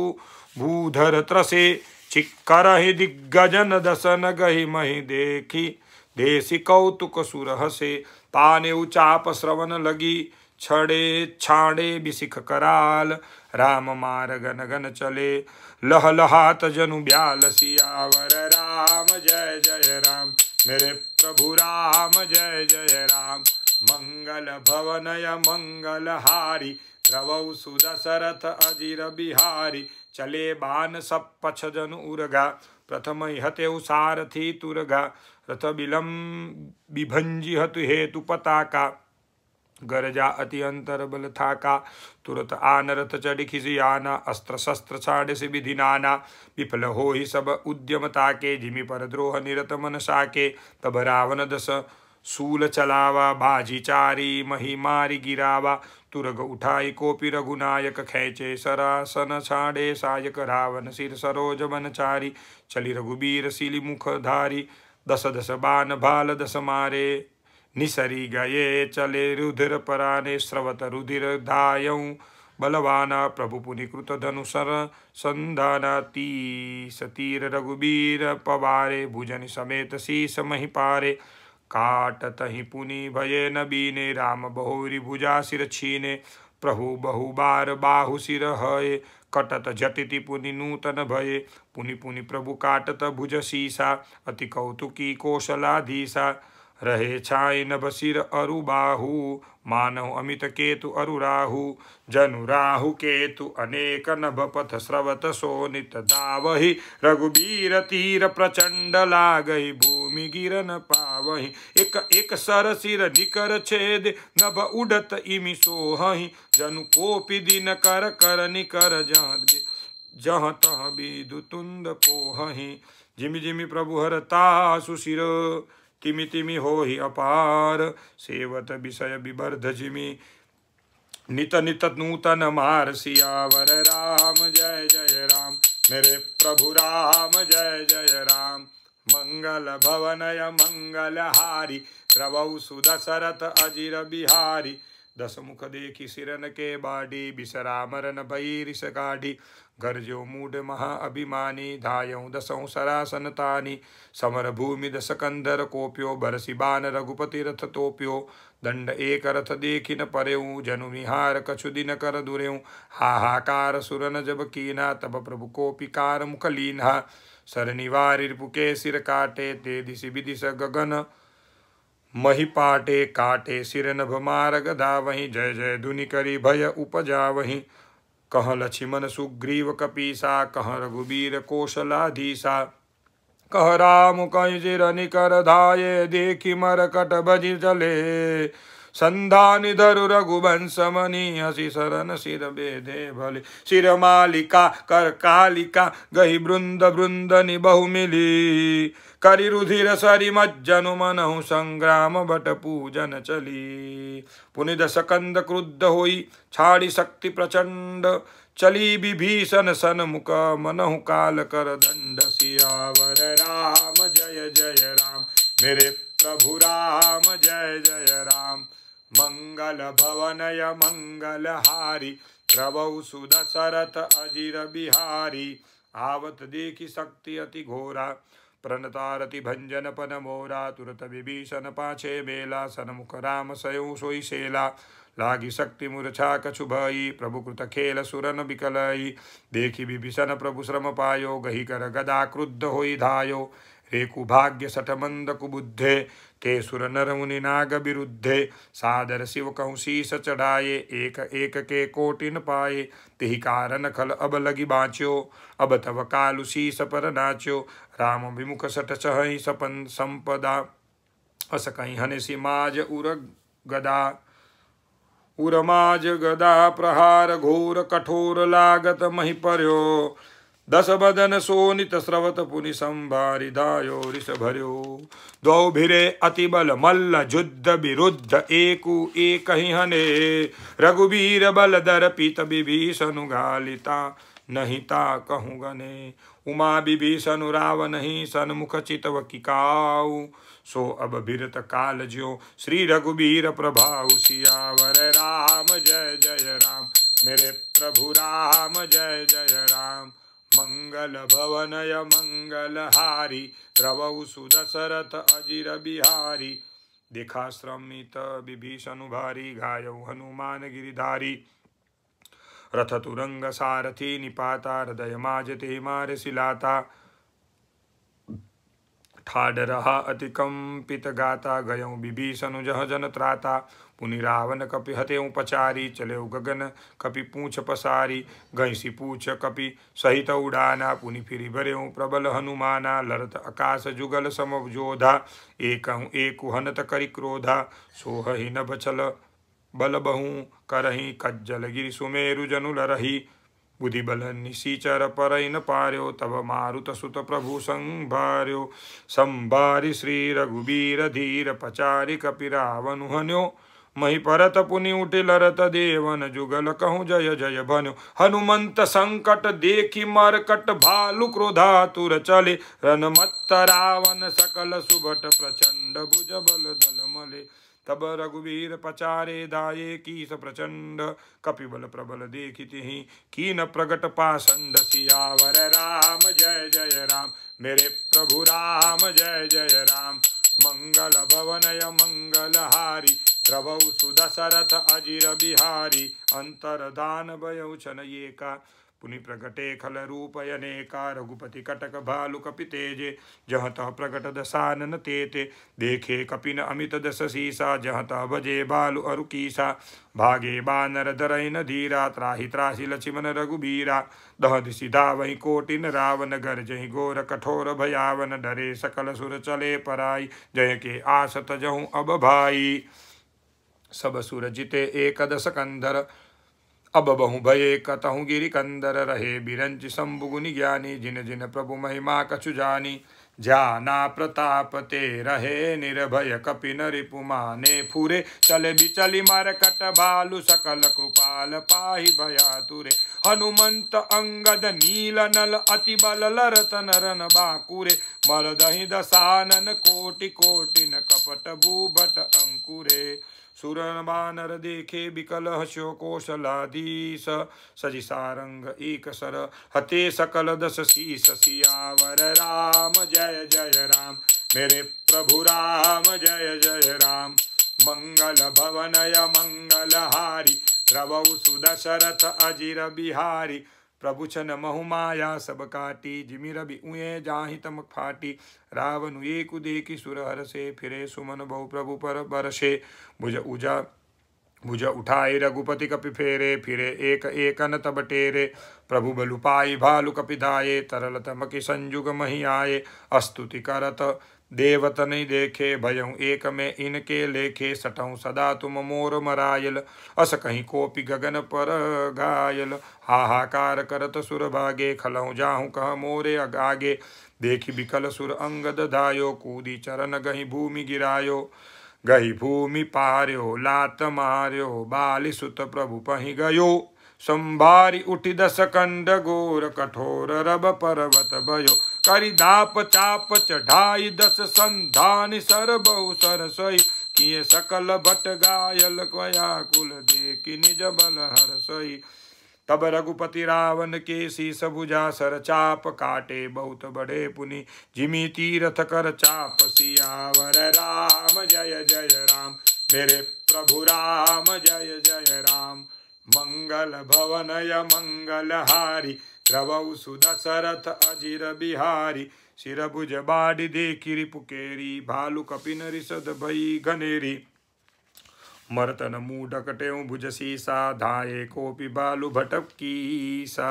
भूधर त्रसे चिक्कर ही दिग्गजन दसन गहि महि देखी देसी कौतुक सुर हसे ताने उचाप श्रवण लगी छड़े छाड़े बिसिख कराल राम मार गन गन चले लह लहात जनु ब्याल सियावर राम जय जय राम मेरे प्रभु राम जय जय राम मंगल भवनय मंगल हारी द्रवौ सुदशरथ अजिर बिहारी चले बान सब पछ जनु उर्गा प्रथम हते सारथी तुरगा रथ बिलम बिभंजी हतु हेतु पताका गरजा अति अंतर बल थाका तुरत आन रथ चढ़ी खिसी आना अस्त्र शस्त्र छाड़ से विधि नाना विफल हो ही सब उद्यमता के जिमि पर द्रोह निरत मन साके तब रावण दस सूल चलावा बाजी चारी मही मारी गिरावा तुरग उठाई कोपि रघुनायक खेचे सरासन छाड़े सायक रावण सिर सरोज बन चारी चली रघुबीर सिली मुख धारी दस दस बान भाल दस मारे निसरी गए चले रुधिर पराने स्रवत रुधिर धायऊं बलवाना प्रभु पुनि कृत धनुसर संधाना तीस तीर रघुबीर पवारे भुजन समेत शीस मही पारे काटत ही पुनि भये न बीने राम बहुरी भुजा सिर छीने प्रभु बहु बार बाहु सिर हये कटत झटिति पुनि नूतन भये पुनि पुनि प्रभु काटत भुज शीसा अति कौतुकी कौशलाधीसा रहे छाई नभ सिर अरु बाहु मानव अमित केतु अरु राहु जनु राहु केतु अनेक नभ पथ स्रवत सोनित दावहि रघुबीर तीर प्रचंड लागहि भूमि गिरन पावहि एक एक सर सिर निकर छेद नभ उडत इमि सोहहि जनु कोपि दिन कर कर निकर जहाँ जहाँ तह बिदु तुंद पोहहि जिमि जिमि प्रभु हरता सुशिर तिमि तिमि हो ही अपार सेवत विषय विवर्ध जिमि नित नित नूतन मार सियावर राम जय जय राम। मेरे प्रभु राम जय जय राम। मंगल भवनय मंगल हारी द्रवौ सुदशरथ अजिर बिहारी। दस मुख देखी सिरन के बाडी बिसरा मरन भई रिस गाढ़ी। गर्जो मूढ़ महा अभिमानी धायौ दसौ सरासन तानी। समर भूमि दस कंधर कोप्यो बरसी बान रघुपति रथ तोप्यो। दंड एक रथ देखी न परेऊ जनु विहार कछु दिन कर दुरेऊ। हाहाकार सुरन जब कीना तब प्रभु कोपिकार मुख लीन्हा। सर निवारि रिपुके सिर काटे ते दिशि विदिश गगन मही पाटे। काटे सिर नभ मार गदा वहीं जय जय धुनि करी भय उपजा वहीं। कह लक्ष्मण सुग्रीव कपीसा कह रघुबीर कौशलाधीसा। कह राम कहीं सिर निकर धाये देखी मरकट भजि चले। संधानि धरु रघुवंश मणि हसी शरण सिर बेधे भले। सिर मालिका कर कालिका गही वृंद वृंदनि बहु मिली। करि रुधिर सरि मज्जनु मनहु संग्राम बट पूजन चली। पुनि दस कंद क्रुद्ध होई छाड़ी शक्ति प्रचंड। चली विभीषण सन्मुख मनहु काल कर दंड। सियावर राम जय जय राम। मेरे प्रभु राम जय जय राम। मंगल भवनय मंगल हारी प्रभु सुदशरथ अजिर बिहारी। आवत देखी शक्ति अति घोरा प्रणतारति भंजन पन मोरा। तुरत विभीषण पाछे बेला सन्मुख राम सयो सोई सेला। लागी शक्ति मूर्छा कछु भई प्रभु कृत खेल सुरन बिकलई। देखी विभीषण प्रभु श्रम पायो गही कर गदा क्रुद्ध होई धायो। रेकु भाग्य सठ मंद कुबुद्धे ते सुर नर मुनि नाग विरुद्धे। सादर शिव कहूँ शीस चढ़ाए एक एक के कोटिन पाए। तिहि कारण खल अब लगी बाँच्यो अब तब कालु शीस पर नाच्यो। राम विमुख सठ चहई सपन संपदा अस कहीं हनसी माज उर गदा। उरमाज गदा प्रहार घोर कठोर लागत मही पर्यो। दस बदन सोनित स्रवत पुनि संभारि धायो रिस भर्यो। दो भिरे अति बल मल्ल युद्ध विरुद्ध एकु एक ही हने। रघुबीर बल दर पीत विभीषणु घालिता नहीं ता कहूँ गने। उमा विभीषणु रावण ही सन्मुख चितव किकाऊ। सो अब बिरत काल ज्यो श्री रघुबीर प्रभाऊ। सियावर राम जय जय राम। मेरे प्रभु राम जय जय राम। मंगल भवनय मंगल हारी द्रवौ सुदशरथ अजिर बिहारी। देखा श्रमित विभीषणु भारी घायौ हनुमान गिरिधारी। रथ तुरंग सारथी निपाता हृदय माजते मार सिलाता। ठाड रहा अति कंपित गाता गयौ विभीषणु जह जन त्राता। पुनि रावण कपि हतेउ पचारी चले गगन कपि पूछ पसारी। गैसी पूछ कपि सहित उड़ाना पुनि फिरि भरेउ प्रबल हनुमाना। लरत आकाश जुगल समजोधा एकहु एकु हनत करि क्रोधा। सोहहि नभ छल बल बहु करहि कज्जल गिरि सुमेरु जनु लरहि। बुद्धि बल निशीचर परई न पार्यो तब मारुत सुत प्रभु संभार्यो। संभारि श्री रघुबीर धीर पचारि कपि रावण हन्यो। मही परत पुनि उठि लरत देवन जुगल कहूँ जय जय भन्यो। हनुमंत संकट देखी मरकट भालु क्रोधातुर चले। रनमत्त रावण सकल सुभट प्रचंड भुज बल दल मले। तब रघुबीर पचारे धाये कीस प्रचंड। कपिबल प्रबल देखितिहि कीन प्रगट पाषंड। सियावर राम जय जय राम। मेरे प्रभु राम जय जय राम। मंगल भवनय मंगल हारी प्रभु सुदशरथ अजिर बिहारी। अंतरदान भयउ छन एका पुनि प्रगटे खल रूप अनेका। रघुपति कटक भालु कपि तेजे जह तह प्रगट दसानन तेते। देखे कपिन अमित दस सीसा जह तह भजे भालु अरु कीसा। भागे बानर धरइन धीरा त्राहि त्राहि लक्ष्मण रघुबीरा। दह दिशि धावहि कोटिन रावण गर्जहि घोर कठोर भयावन। डरे सकल सुर चले पराई जय के आस तजहु अब भाई। सब सुर जिते एक दस कंधर अब बहु भये कतहु गिरि कंदर। रहे बिरंच शंभु गुनि ज्ञानी जिन जिन प्रभु महिमा कछु जानी। ज्ञाना प्रताप ते रहे निर्भय कपि न रिपुमाने फुरे चले बिचली मरकट भालु सकल कृपाल पाहि भयातुरे हनुमंत अंगद नील नल अति बल लरत नरन बाकुरे मल दहि दसानन कोटि कोटि न कपट भूभट अंकुरे सुर बानर देखे बिकल हस्यो कौशलाधीश सजि सारंग एक सर हते सकल दस शीस सियावर राम जय जय राम मेरे प्रभु राम जय जय राम मंगल भवनय मंगल हारी द्रवौ सुदशरथ अजिर बिहारी प्रभु छन महुमाया सब काटी जिमि रवि उए जाहि तम फाटी रावण एक देखी सुर हर से फिरे सुमन बहु प्रभु पर बरसे भुज उजा भुज उठाए रघुपति कपि फेरे फिरे एक एक न तब टेरे प्रभु बलु पाई भालु कपि धाये तरल तमकि संजुग मही आये अस्तुति करत देवत नहीं देखे भयं एक में इनके लेखे सटऊं सदा तुम मोर मरायल अस कहीं कोपि गगन पर घायल हाहाकार करत सुर भागे खलऊं जाहूं कह मोरे अगागे देखी बिकल सुर अंगद धायो कूदी चरण गही भूमि गिरायो गही भूमि पार्यो लात मार्यो बाली सुत प्रभु पहि गयो संभारी उठि दस कंड गोर कठोर रब पर्वत भयो करि दाप चाप चढ़ाई दस संधान सर बहु सर सोई किए सकल भट गायल कया कुल देखि निज बल हर सोई तब रघुपति रावण के शीस भुजा सर चाप काटे बहुत बड़े पुनि जिमि तीरथ कर चाप सियावर राम जय जय राम मेरे प्रभु राम जय जय राम मंगल भवनय मंगल हारी द्रवौ सुदशरथ अजिर बिहारी सिर भुज बाढ़ देखि रिपुकेरी भालु कपिन रिसद भई घनेरी मर्तन मूढ़ कटेऊ भुज सीसा धाये कोपि बालु भटक कीसा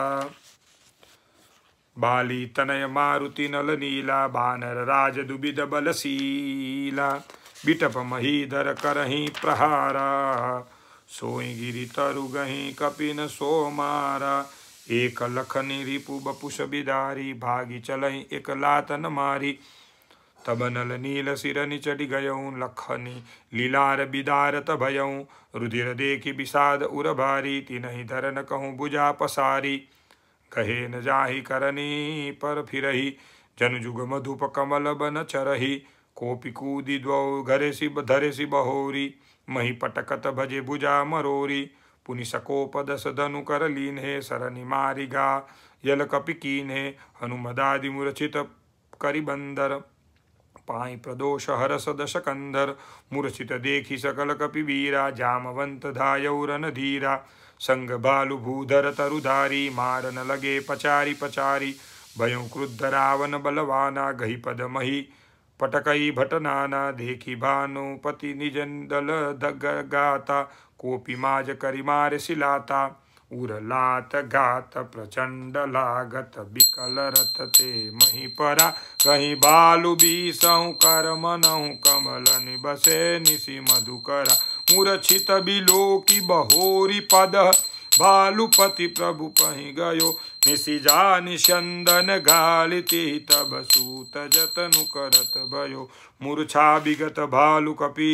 बाली तनय मारुति नल नीला बानर राज दुबिद बलशीला बिटप महीधर करही प्रहारा सोई गिरि तरु गही कपिन सोमारा एक लखनी रिपु बपुष बिदारी भागी चलई एक लातन मारी तब नल नील सिर निचढ़ गयऊं लखनी लीलार बिदारत भयऊं रुधिर देखि विषाद उर भारी तिनहि धरन कहूँ भुजा पसारी कहे न जाहि करनी पर फिरही जन जुग मधुप कमल बन चरही कोपि कूदी द्वौ घरे सि धरे सि बहोरी मही पटकत भजे भुजा मरोरी पुनि सकोप दस धनु कर लीन्हे सरनि मारिगा यल कपि कीन्हे हनुमदादि मूर्छित करि बंदर पाई प्रदोष हरस दश कंधर मूर्छित देखि सकल कपि वीरा जामवंत धायौरन धीरा संग बालु भूधर तरुधारी मारन लगे पचारी पचारी भयों क्रुद्ध रावण बलवाना गही पद मही पटकई भटनाना देखी भानुपति निजन दल दग गाता कोपि माज करि मार सिलाता उर लात घात प्रचंड लागत बिकल रथ ते मही परा कहीं बालु बीसहु कर मनहु कमल निबसे निशि मधुकरा मूर्छित बिलो की बहोरी पद भालुपति प्रभु पहि गयो निशिजा निषंदन गालिति तब सूत जतनु करत भयो मूर्छा विगत भालु कपि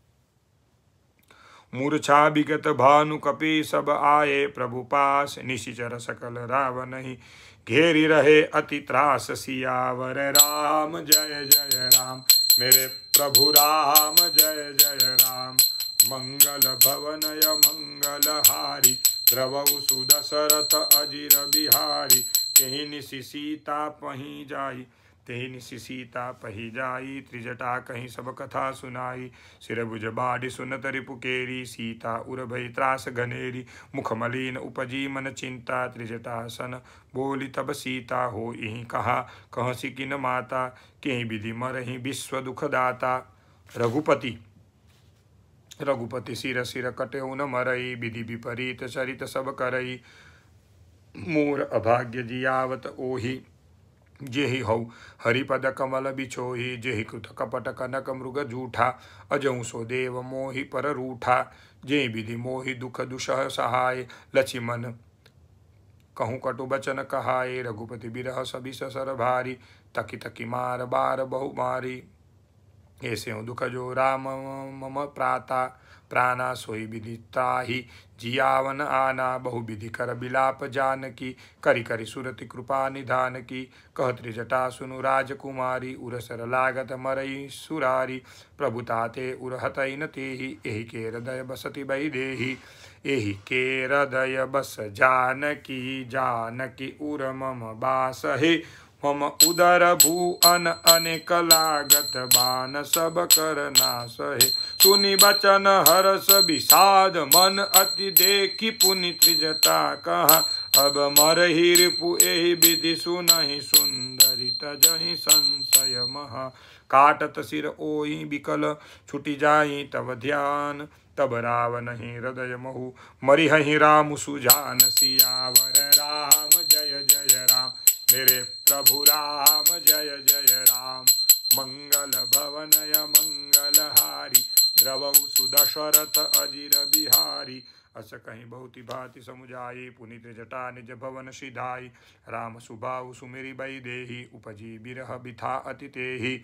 मूर्छा विगत भानु कपि सब आए प्रभु पास निशिचर सकल रावण ही घेरी रहे अति त्रास सियावर राम जय जय राम मेरे प्रभु राम जय जय राम मंगल भवनय मंगल हारी द्रवौ सुदशरथ अजिर बिहारी तेहि निशि सीता पही जाई तेहि निशि सीता पही जाई त्रिजटा कहीं सब कथा सुनाई सिर भुज बाढ़ सुनत रिपुकेरी सीता उर भई त्रास घनेरी मुख मलिन उपजी मन चिंता त्रिजटा सन बोली तब सीता हो यही कहा कहसी किन माता के विधि मरहि विश्व दुखदाता रघुपति रघुपति सिर सिर कटेऊ न मरई विधि विपरीत चरित सब करई मोर अभाग्य जियावत ओहि जेहि हौ हरिपद कमल बिछोहि जेहि कृत कपट कनक मृग जूठा अजहु सो देव मोहि पर रूठा जे विधि मोहि दुख दुसह सहाय लक्ष्मण कहूँ कटु बचन कहाए रघुपति बिरह सबिस सर भारी तकी तकी मार बार बहु मारी। ऐसे दुख जो राम मम प्राता प्राणा सोई विदिता ही जियावन आना बहु विधि कर बिलाप जानकी करी करी सुरति कृपा निधान की कह त्रिजटा सुनु राजकुमारी उरसर लागत मरई सुरारी प्रभुताते उरहतई न तेहि एहि के हृदय बसति बई देहि एहि के हृदय बस जानकी जानकी उर मम बास हे मम उदर भू अन अनेक लागत बान सब कर नाश है सुनि बचन हरस विषाद मन अति देखी पुनि त्रिजटा कहा अब मरहि रिपु एहि विधि सुनहि सुंदरी तजहि संशय महा काटत सिर ओहि बिकल छुटि जाई तब ध्यान तब रावण ही हृदय महु मरिहि राम सुजान सियावर राम जय जय राम मेरे प्रभु राम जय जय राम मंगल भवनय मंगलहारी द्रवौ सुदशरथ अजिर बिहारी अस कहीं बहुत भांति समुझाई पुनित जटा निज भवन सिधाई राम सुबाहु सुमेरी बई देहि उपजी बिरह बिथा अति तेहि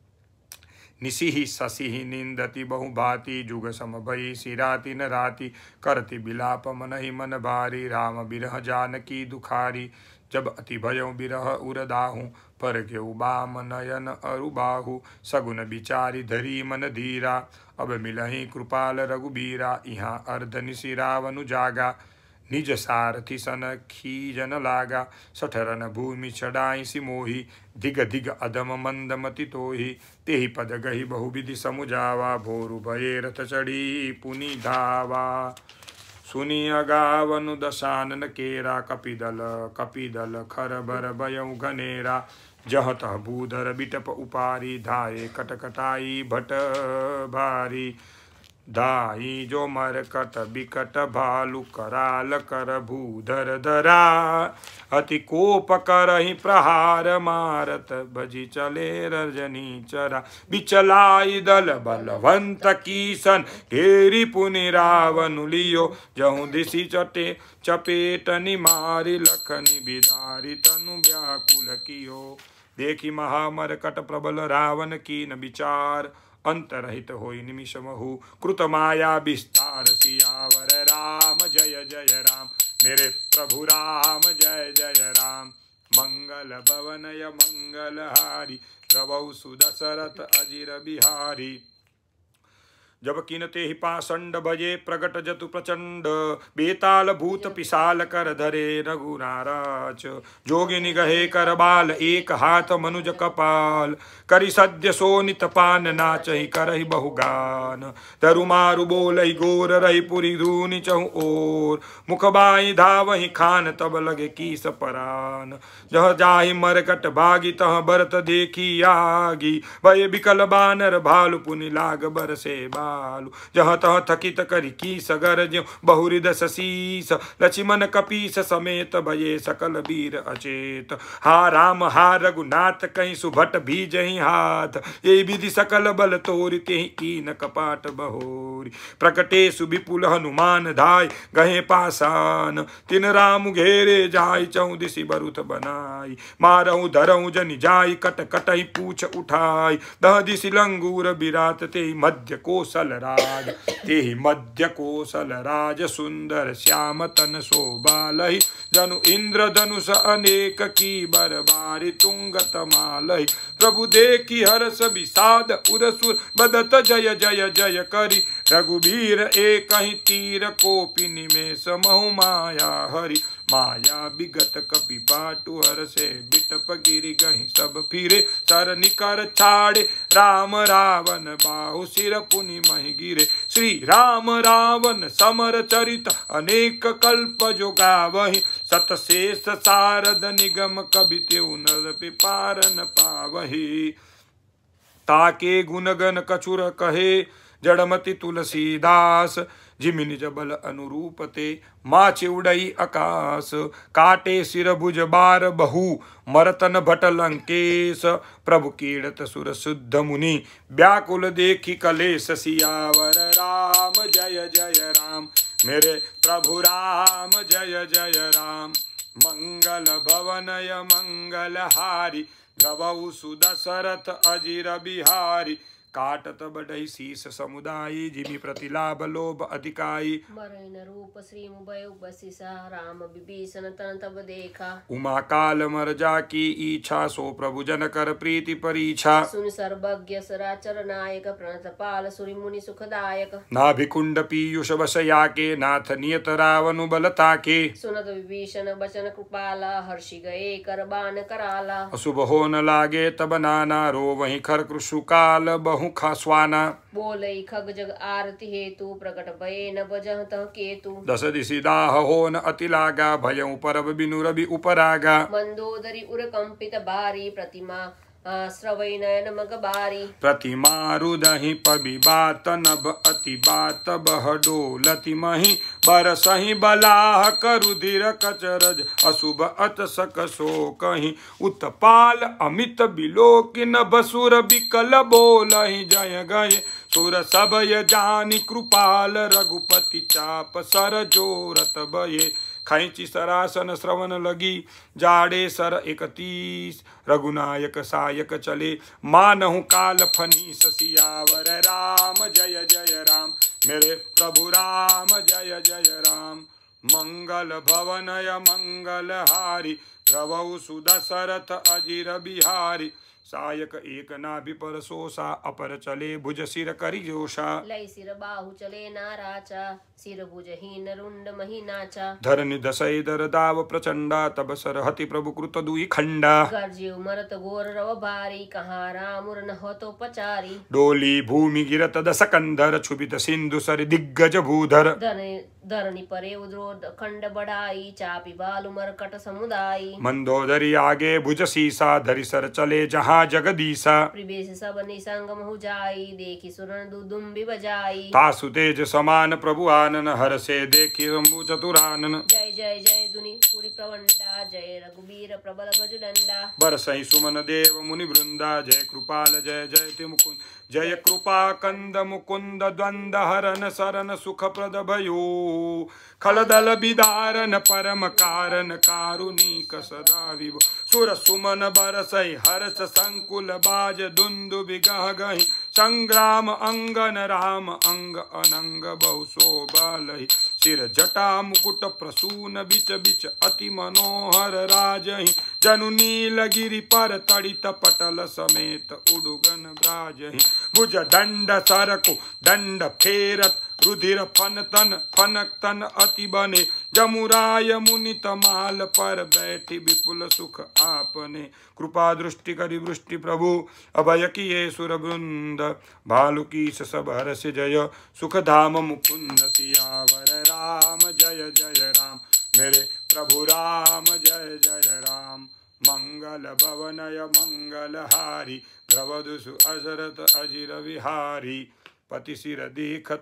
निशिहि शशिहि निंदति बहु भांति जुग सम भई सिराति न राति करति बिलाप मनहि मन भारी राम बिरह जानकी दुखारी जब अति भयउ बिरह उरदाहु पर गेउ बाम नयन अरु बाहु सगुन बिचारी धरी मन धीरा अब मिलहि कृपाल रघुबीरा यहाँ अर्ध निशि रावनु जागा निज सारथि सन खीजन लागा सठरन भूमि चढ़ाई सिमोही दिग दिग अदम मंदमति तोहि तेहि पद गहि बहुविधि समुझावा भोरु भये रथ चढ़ी पुनि धावा सुनि अगावनु दशानन केरा कपिदल कपिदल खर बर भयउ घनेरा जह तह भूधर बिटप उपारी धाये कटकटाई भट भारी दाई जो मरकट बिकट भालु कराल कर भूधर धरा अति कोप करहि प्रहार मारत भजी चले रजनी चरा बिचलाई दल बलवंत कीसन घेरी पुनि रावनु लियो जहु दिशि चटे चपेट निमारी लखनी बिदारी तनु व्याकुल कियो देखी महामरकट प्रबल रावण कीन विचार अंतरहित होई निमिष महु कृत माया विस्तार सियावर राम जय जय राम मेरे प्रभु राम जय जय राम मंगल भवनय मंगलहारी प्रभु सुदशरथ अजिर बिहारी जब किनते ही पाषंड भजे प्रगट जतु प्रचंड बेताल भूत पिशाल कर धरे रघुनाराच जोगिनी गहे कर बाल एक हाथ मनुज कपाल करि सद्य सोनित पान नाचहि करहि बहुगान तरु मारु बोलहि गोर रहि पुरी धूनि चहु ओर मुख बाई धावहि खान तब लगे कीस परान जह जाहि मरकट भागी तह बरत देखी आगी भय बिकल बानर भालु पुनि लाग बरसे बालु जह तह थकित करि कीस गरज्यो बहुरिद शीस लक्ष्मण कपीस समेत भये सकल वीर अचेत हा राम हा रघुनाथ कहीं सुभट भीजहि हाथ ये विधि सकल बल तोरि तेहि कीन कपाट बहोरी प्रकटे सुविपुल हनुमान धाय गहे पासान तिन राम घेरे जाय चौदिसी बरुथ बनाई मारहु धरहु जनि जाय कट कटहि पूछ उठाई दह दिशि लंगूर बिरात तेहि मध्य कौशल राज तेहि मध्य कौशल राज सुंदर श्याम तन शोभालहि जनु इंद्र धनुष अनेक की बरबारी तुंगत मालहि प्रभु देखी हर्ष विषाद उरसुर बदत जय जय जय करी रघुबीर एक ही तीर कोपि निमेष महु माया हरि माया विगत कपि पाटु हर से बिटप गिरि गहि सब फिरे सर निकर छाड़े राम रावण बाहु सिर पुनि महि गिरे श्री राम रावण समर चरित अनेक कल्प जो गावहि सत शेष सारद निगम कबि तेउ नर पिपार न पावहि ताके गुणगन कछुर कहे जड़मति तुलसीदास जिमिनि जबल अनुरूपते माचे उड़ई आकाश काटे सिर भुज बार बहु मरतन भट लंकेश प्रभु कीड़त सुर शुद्ध मुनि व्याकुल देखी कलेश सियावर राम जय जय राम मेरे प्रभु राम जय जय राम मंगल भवनय मंगलहारी द्रवौ सुदशरथ अजिर बिहारी काटत बढ़ई शीस समुदायी जिमि प्रतिलाभ लोभ अधिकाई मरैन रूप श्री मुबय बसिसा राम विभीषण तन तब देखा उमा काल मर जाकी इच्छा सो प्रभु जन कर प्रीति परीक्षा सुन सर्वज्ञ सराचर नायक प्रणत पाल सुरि मुनि सुखदायक नाभिकुंड पीयूष बसया के नाथ नियत रावनु बलता के सुनत विभीषण बचन कृपाला हर्षि गए कर बान कराला अशुभ हो न लागे तब नाना रो वहीं खर कृषुकाल बहु खास्वाना बोलई खग जग आरती हेतु प्रकट भये न बजह तह केतु दस दिशि दाह हो न अति लागा भयं परब बिनु रवि उपरागा मंदोदरी उर कंपित बारी प्रतिमा श्रवै नयन मग बारी प्रतिमा रुदहि पबि बात नभ अति बात बह डोलति मही बरसहि बलाह करुधिर कचरज अशुभ अत सक सो कहीं उत्पाल अमित बिलोकिन बसुर बिकल बोलहि जय गए सुर सबय जानि कृपाल रघुपति चाप सर जोरत बये खैची सरासन श्रवण लगी जाड़े सर इकतीस रघुनायक सायक चले मानहु काल फनी ससियावर राम जय जय राम मेरे प्रभु राम जय जय राम मंगल भवनय मंगल हारी रवौ सुदशरथ अजिर बिहारी सायक एक नाभि पर सोसा अपर चले भुज सिर करि जोशा लय सिर बाहु चले नाराचा सिर भुज हीन रुंड मही नाचा धरनि दसै दर दाव प्रचंडा तब सरहति प्रभु कृत दुई खंडा गर्जियो मरत घोर रव भारी कहाँ राम उर न हो तो पचारी डोली भूमि गिरत दस कंधर क्षुभित सिंधु सर दिग्गज भूधर धरणी परे उद्रोध खंड बढ़ाई चापी बालु मरकट समुदाई मंदोदरी आगे भुज सीसा धरि सर चले जहाँ जगदीसा प्रवेश सब निसंगम हो जाई देखी सुरन दुदुम्बी बजाई तासु तेज समान प्रभु आनन हर से देखी शंभु चतुरानन जय जय जय दुनि पुरी प्रवंडा जय रघुबीर प्रबल भजुदंडा बरसहि सुमन देव मुनि वृंदा जय कृपाल जय जयति मुकुंद जय कृपा कंद मुकुंद द्वंद हरन सरन सुख प्रद भयो खलदल बिदारन परम कारण कारुणिक सदा विभो सुर सुमन बरसै हर्ष संकुल बाज दुंदु बिगह गहि संग्राम अंगन राम अंग अनंग बहु शोभालहि सिर जटा मुकुट प्रसून बिच बिच अति मनोहर राजहि जनु नील गिरि पर तड़ित पटल समेत उडुगन ब्राजहि भुज दंड सरको दंड फेरत रुधिर फन तन फनक तन अति बने जमुराय मुनि तमाल पर बैठी विपुल सुख आपने कृपा दृष्टि करि वृष्टि प्रभु अभय किए सुर वृंद भालुकीस सब हर्ष जय सुख धाम मुकुंद सियावर राम जय जय राम मेरे प्रभु राम जय जय राम मंगल भवनय मंगल हारी द्रवदुसु अशरथ अजिर विहारी पति सिर देखत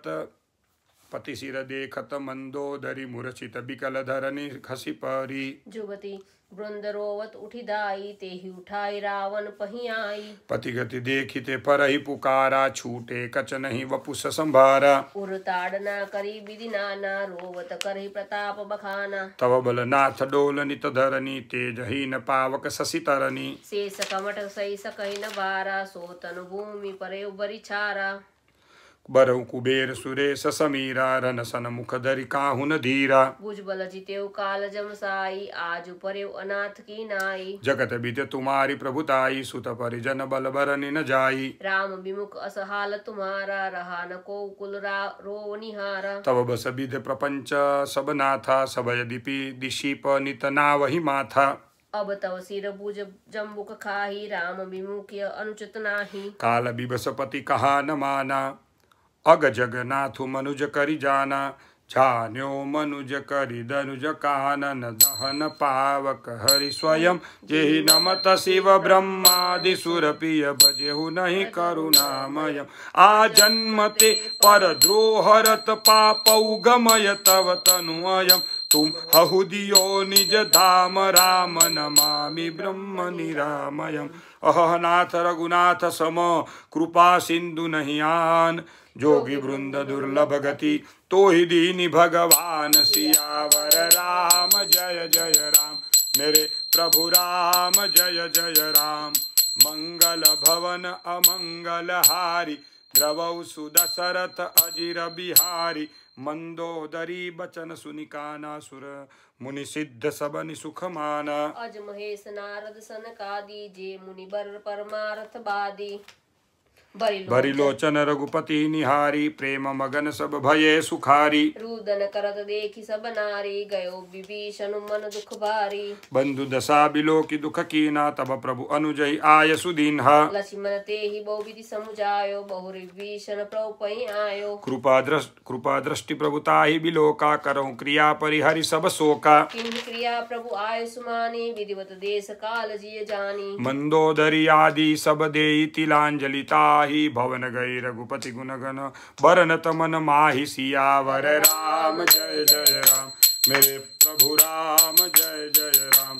पति सिर देखत मंदोदरी मूर्छित बिकल धरनी खसी परी जुगति वृंद रोवत उठी दाई तेहि उठाई रावण पही आई पति गति देखिते परहि पुकारा छूटे कच नहीं वपुस संभारा उर ताड़ना करी विधि नाना रोवत करहि प्रताप बखाना तव बल नाथ डोल नित धरनी तेज हीन पावक शशि तरनी शेष कमट सही सकहि न बारा सो तनु भूमि परे उबरी छारा बरऊ कुबेर सुरेश समीरा रन सन मुख धरि काहुन धीरा भुजबल जितेउ काल जमसाई आज परेउ अनाथ की नाई जगत विद्य तुम्हारी प्रभुताई सुत परिजन बल बरनि न जाई राम विमुख असहाल तुम्हारा रहा न को कुल रो निहारा तव बस विध प्रपंच सब नाथा सब यदिपि दिशीप नित नावहि माथा अब तव सिर भुज जम्बुक खाही राम विमुख्य अनुचित नाही काल विवसपति कहा न माना अग जगनाथु मनुज करि जाना जान्यो मनुज करि दनुज कानन दहन पावक हरि स्वयं जेहि नमत शिव ब्रह्मादि सुरपिय बजेहु नहीं करुणामयम् आ जन्मते पर द्रोहरत पापौ गमय तव तनुअयम् तुम हहुदियो निज धाम राम नमामि ब्रह्म निरामयम् अह नाथ रघुनाथ सम कृपा सिंधु नहीं आन जोगी वृंद दुर्लभ गति तो ही दीनी भगवान सियावर राम जय जय राम मेरे प्रभु राम जय जय राम। मंगल भवन अमंगल हारी द्रवौ सुदशरथ अजिर बिहारी। मंदोदरी बचन सुनि काना सुर मुनि सिद्ध सबनि सुख माना। अज महेश नारद सनकादि जे मुनि बर परमारथ बादी। बरिलोचन रघुपति निहारी प्रेम मगन सब भये सुखारी। रुदन करत देखि सब नारी गयो विभीषण मन दुख भारी। बंधु दशा बिलो की दुख कीना तब प्रभु अनुजय आय सुदीन्हा। लक्ष्मण तेहि बहु विधि समुझायो बहु विभीषण प्रभु पहि आयो। कृपा दृष्टि कृपा दृष्टि प्रभु ताहि बिलोका करहु क्रिया परिहरि सब शोका। किन्हि क्रिया प्रभु आय सुमानी विधिवत देश काल जिय जानी। मंदोदरी आदि सब देई तिलांजलिता ही भवन गई रघुपति गुण गण बरनत मन माहि। सियावर राम जय जय राम मेरे प्रभु राम जय जय राम।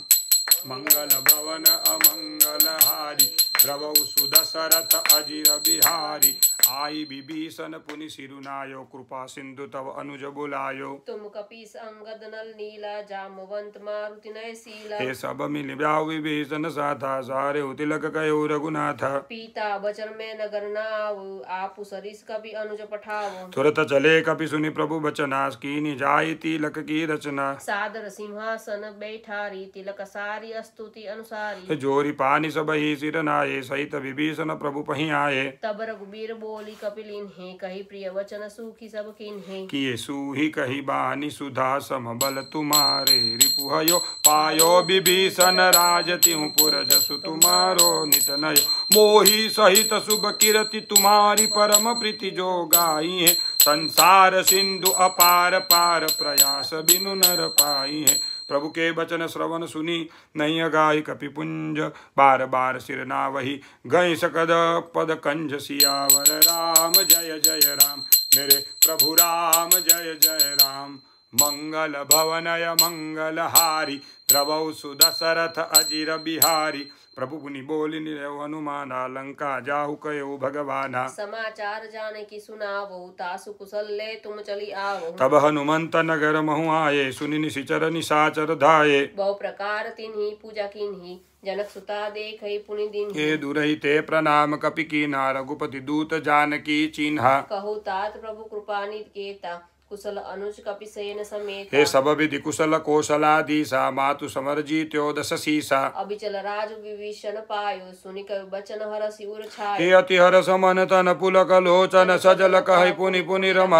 मंगल भवन अमंगल हारी द्रवौ सुदशरथ अजिर बिहारी। आई विभीषण पुनि सिरुनायो कृपा सिंधु तव अनुज बुलायो। तुम कपीस अंगद नल नीला जामवंत मारुति नय सीला। हे सब मिल ब्याउ विभीषण साथा सारे तिलक कयो रघुनाथ। पीता बचन में नगर नाव आपु सरिस कपि अनुज पठाओ। तुरत चले कपि सुनि प्रभु बचना कीनि जाई तिलक की रचना। सादर सिंहासन बैठारी तिलक सारी स्तुति अनुसारी। जोरी पानी सब ही सिर नाये सहित विभीषण प्रभु पहि आये। तब रघुबीर बोली कपिलिन है कही प्रिय वचन सुखी सब किन है। किए सूही कही बानी सुधा सम बल तुम्हारे रिपुहयो पायो विभीषण राज तिहु पुर जसु तुम्हारो नित नय। मोहि सहित शुभ कीर्ति तुम्हारी परम प्रीति जो गाई है। संसार सिंधु अपार पार प्रयास बिनु नर पाई है। प्रभु के बचन श्रवण सुनी नहीं गाय कपिपुंज बार बार सिर नावही गए सकद पद कंज। सियावर राम जय जय राम मेरे प्रभु राम जय जय राम। मंगल भवनय मंगल हारी द्रवौ सुदशरथ अजिर बिहारी। प्रभु पुनि बोली निरयो हनुमाना लंका जाहु कयो भगवाना। समाचार जाने की सुनावो तासु कुशल ले तुम चली आवो। तब हनुमंत नगर महु आये सुनि निशिचर निशाचर धाये। बहु प्रकार तिन्हि पूजा किन्हि जनक सुता देखई पुनि दिन। हे दुरहि ते प्रणाम कपि कीन्हा रघुपति दूत जानकी चिन्हा। कहु तात प्रभु कृपा निकेता कुशल अनुज कपि सेन समेत। हे सब विधि कुशल कौशलाधीसा मातु समर जीत्यो दस सीसा। अबिचल राजु विभीषण पायो सुनि कवि बचन हरषि उर छायो। हे अति हरष मन तन पुलक लोचन सजल कहै पुनि पुनि रमा।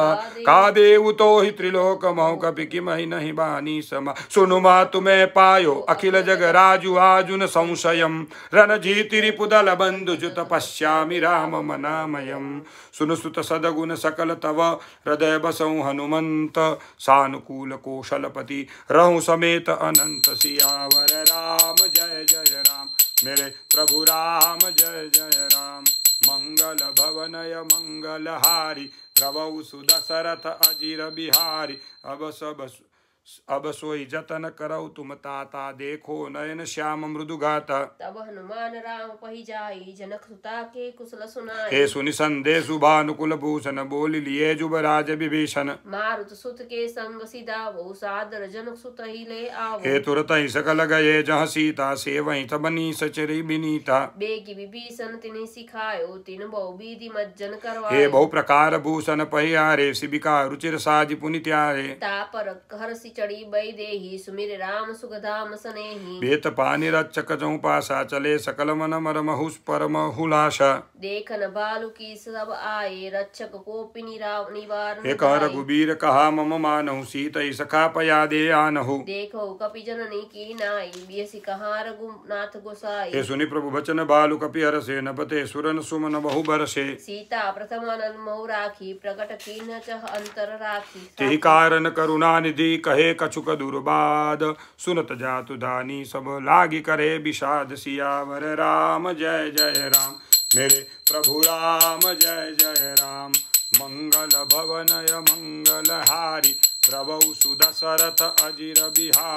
कादेउ तोहि त्रिलोक महु कपि किमहि नहि बानी समा। सुनु मातु मैं पायो अखिल जग राजु आजुन संशयम। रणजीति रिपुदल बंधु जुत पश्यामि राम मनामयम। सुनु सुत सदगुण सकल तव हृदय बसौ हनुमंत। सानुकूल कौशलपति रहु समेत अनंत। सियावर राम जय जय राम मेरे प्रभु राम जय जय राम। मंगल भवनय मंगल हारी द्रवौ सुदशरथ अजिर बिहारी। अब सब अब सोई जतन करौ तुम ताता देखो नयन श्याम मृदु गाता। तब हनुमान राम पहि जाई जनक सुता के कुशल सुनाई। हे सुनि संदेश शुभानुकूल भूषण बोली लिए जुबराज विभीषण। मारुत सुत के संग सिधावो सादर जनक सुत ही ले आवो। हे तुरत ही सकल गए जहाँ सीता से वहीं तबनी सचरी बिनीता। बेगी विभीषण तिन्हि सिखायो तिन बहु विधि मज्जन करवायो। हे बहु प्रकार भूषण पहियारे शिविका रुचिर साज पुनि त्यारे। तापर हर्षि चढ़ी बई देहि सुमिर राम सुखधाम सनेहि। बेत पानी रक्षक जहु पासा चले सकल मन मर महुस परम हुलासा। देखन बालु की सब आए रक्षक कोपि निवारण। एक रघुबीर कहा मम मानहु सीतै सखा पया दे आनहु। देखो कपि जननी की नाई बियसि कहा रघुनाथ गोसाई। हे सुनि प्रभु बचन बालु कपि हरसे नभते सुरन सुमन बहु बरसे। सीता प्रथम अनन मोह राखी प्रकट कीन्ह चह अंतर राखी। तेहि कारण करुणा निधि कहे कछुक दुर्बाद। सुनत जातु दानी सब लागी करे विषाद। सियावर राम जय जय राम मेरे प्रभु राम जय जय राम। मंगल भवनय मंगल हारी द्रवौ सुदशरथ अजिर बिहारी।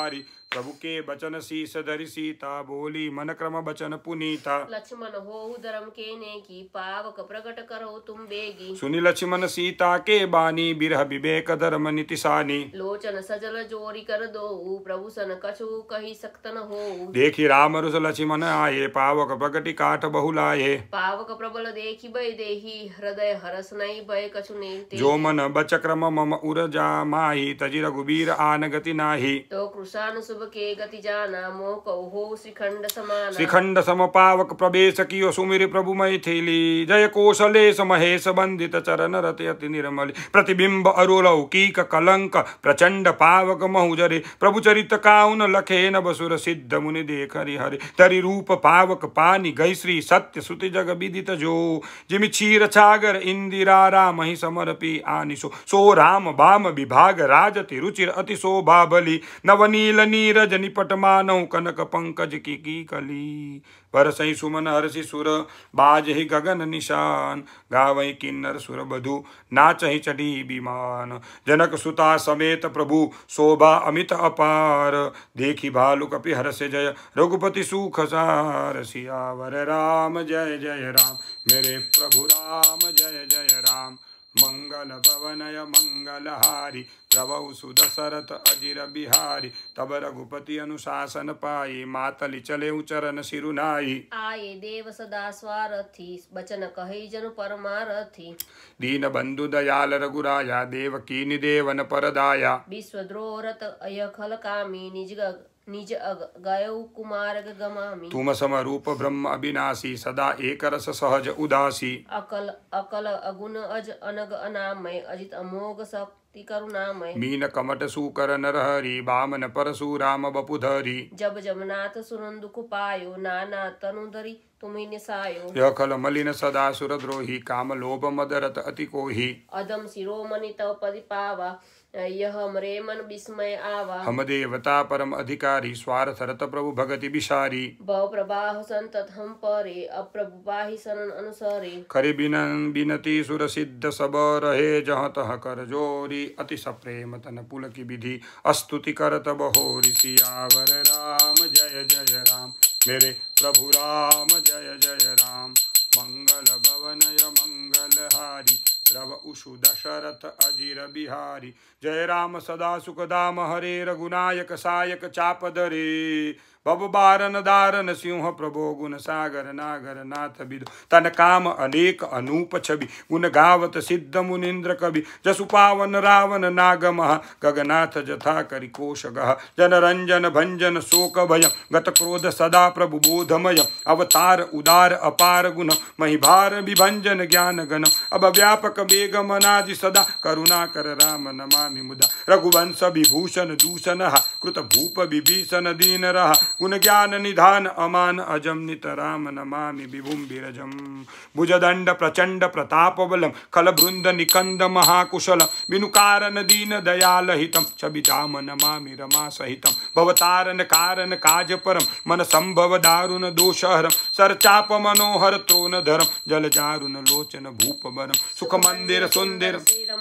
प्रभु के बचन शीस धरि सीता बोली मन क्रम बचन पुनीता। लक्ष्मण हो धर्म के ने की पावक प्रकट करो तुम बेगी। सुनि लक्ष्मण सीता के बानी बिरह विवेक धर्म नितिशानी। लोचन सजल जोरी कर दो प्रभु सन कछु कही सकत न हो। देखी राम रुस लक्ष्मण आये पावक प्रकटि काठ बहुलाये। पावक प्रबल देखी भय देही हृदय हरस नहीं भय कछु नहीं। जो मन बचक्रम मम उरजा माही तजि रघुबीर आन गति नाही। तो कृषान शुभ के गति जाना मोह कहो हो श्रीखंड समाना। श्रीखंड सम पावक प्रवेश कियो सुमिर प्रभु मैथिली। जय कौशलेश महेश बंदित चरण रत अति निर्मल। प्रतिबिंब अरुलौकिक कलंक प्रचंड पावक महुजरे। प्रभु चरित काउन लखे न बसुर सिद्ध मुनि देख हरि हरे। तरि रूप पावक पानी गई श्री सत्य सुति जग विदित जो। जिमि क्षीर छागर इंदिरा राम ही समर्पी आनिसो। सो राम बाम विभाग राजति रुचिर अति शोभा बलि। नवनील नीरज निपट मानव कनक पंकज की, की कली। परसई सुमन हर्षि सुर बाजहि गगन निशान। गावई किन्नर सुर बधु नाचहि चढ़ी विमान। जनक सुता समेत प्रभु शोभा अमित अपार। देखी भालु कपि हर्ष जय रघुपति सुख सार। सियावर राम जय जय राम मेरे प्रभु राम जय जय राम। मंगल भवनय मंगलहारी प्रभु सुदशरथ अजिर बिहारी। तब रघुपति अनुशासन पाई मातलि चले चरण सिरुनाई। आये देव सदा स्वारथी बचन कही जनु परमारथी। दीन बंधु दयाल रघुराया देवकी निदेवन परदाया। विश्वद्रोह रत अयखल कामी निज निज अग गयौ कुमार गमामी। तुम समरूप ब्रह्म अविनाशी सदा एक रस सहज उदासी। अकल अकल अगुण अज अनग अनामय अजित अमोघ शक्ति करुणामय। मीन कमट सूकर नरहरि बामन परशुराम बपुधरी। जब जमनाथ सुनन दुख पायो नाना तनुधरी तुम्हें निसायो। यह खल मलिन सदा सुरद्रोही काम लोभ मदरत अति कोही। अदम शिरोमणि तव पदि पावा यह हमरे मन विस्मय आवा। हम देवता परम अधिकारी स्वार्थ रत प्रभु भगति विशारी। भव प्रवाह संतत हम परे अप्रभु पाहि शरण अनुसरे। करे बिनन बिनती सुर सिद्ध सब रहे जहाँ तह कर जोरी। अति सप्रेम तन पुल की विधि अस्तुति करत बहोरी। सियावर राम जय जय राम मेरे प्रभु राम जय जय राम। मंगल भवनय मंगलहारी द्रव उषु दशरथ अजिर बिहारी। जय राम सदा सुखदाम हरे रघुनायक सायक चापदरे। भव बारन दारन सिंह प्रभो गुण सागर नागर नाथ विदु। तन काम अनेक अनूप छवि गुण गावत सिद्ध मुनिंद्र कवि। जसु पावन रावण नागमः गगनाथ जथा करि कोश गह। जन रंजन भंजन शोक भयम गत क्रोध सदा प्रभु बोधमय। अवतार उदार अपार गुण महिभार विभंजन ज्ञान गण। अब व्यापक वेग मनादि सदा करुणा कर राम नमामि मुदा। रघुवंश विभूषण दूषण कृत भूप विभीषण दीन रहा। गुण ज्ञान निधान अमान अजम नित राम नमामि विभुम बिरजम। भुजदंड प्रचंड प्रताप बलम खल भृंद निकंद महाकुशल। बिनु कारण दीन दयाल हितम छबिदाम नमामि रमा सहितम। भवतारण कारण काज परम मन संभव दारुण दोषहरम। सरचाप मनोहर त्रोन धरम जल जारुण लोचन भूप बरम। सुख मंदिर सुंदर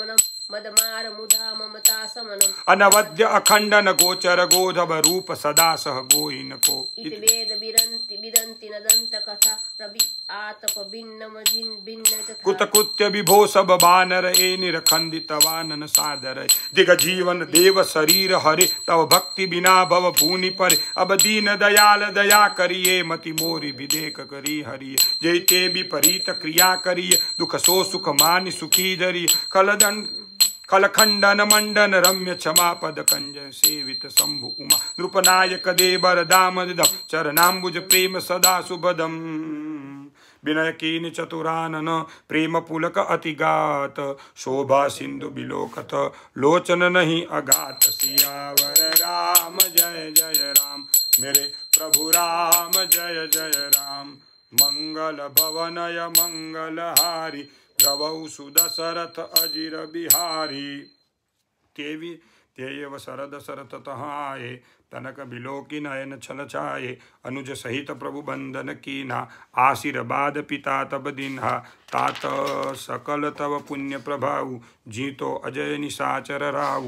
मदमार मुधा ममता समनम। अनवद्य अखंडन गोचर गोधव रूप सदा सह गोइन को। इत वेद बिरंति बिरंति नदंत कथा रवि आतप भिन्नम जिन भिन्न तथा। कुतकुत्य विभो सब बानर ए निरखंडित वानन सादर। दिग जीवन देव शरीर हरे तव भक्ति बिना भव भूनि परे। अब दीन दयाल दया करिए मति मोरी विदेक करी हरिये। जैते विपरीत क्रिया करिए दुख सो सुख मानि सुखी जरिए। खलदंड खलखंडन मंडन रम्य क्षमा पद कंज सेवित शंभु उमा। नृपनायक देवर दामदम चरणाम्बुज प्रेम सदा सुभदम। विनय कीन चतुरानन प्रेम पुलक अतिगात। शोभा सिंधु बिलोकत लोचन नहीं अगात। सियावर राम जय जय राम मेरे प्रभु राम जय जय राम। मंगल भवनय मंगलहारी द्रवौ सुदशरथ अजिर बिहारी। तेवी तेयव शरद शरत तहाये तनक बिलोकी नयन छल छाये। अनुज सहित प्रभु बंदन कीना आशीर्वाद पिता तब दिन्हा। तात सकल तव पुण्य प्रभाऊ जीतो अजय निशाचर राऊ।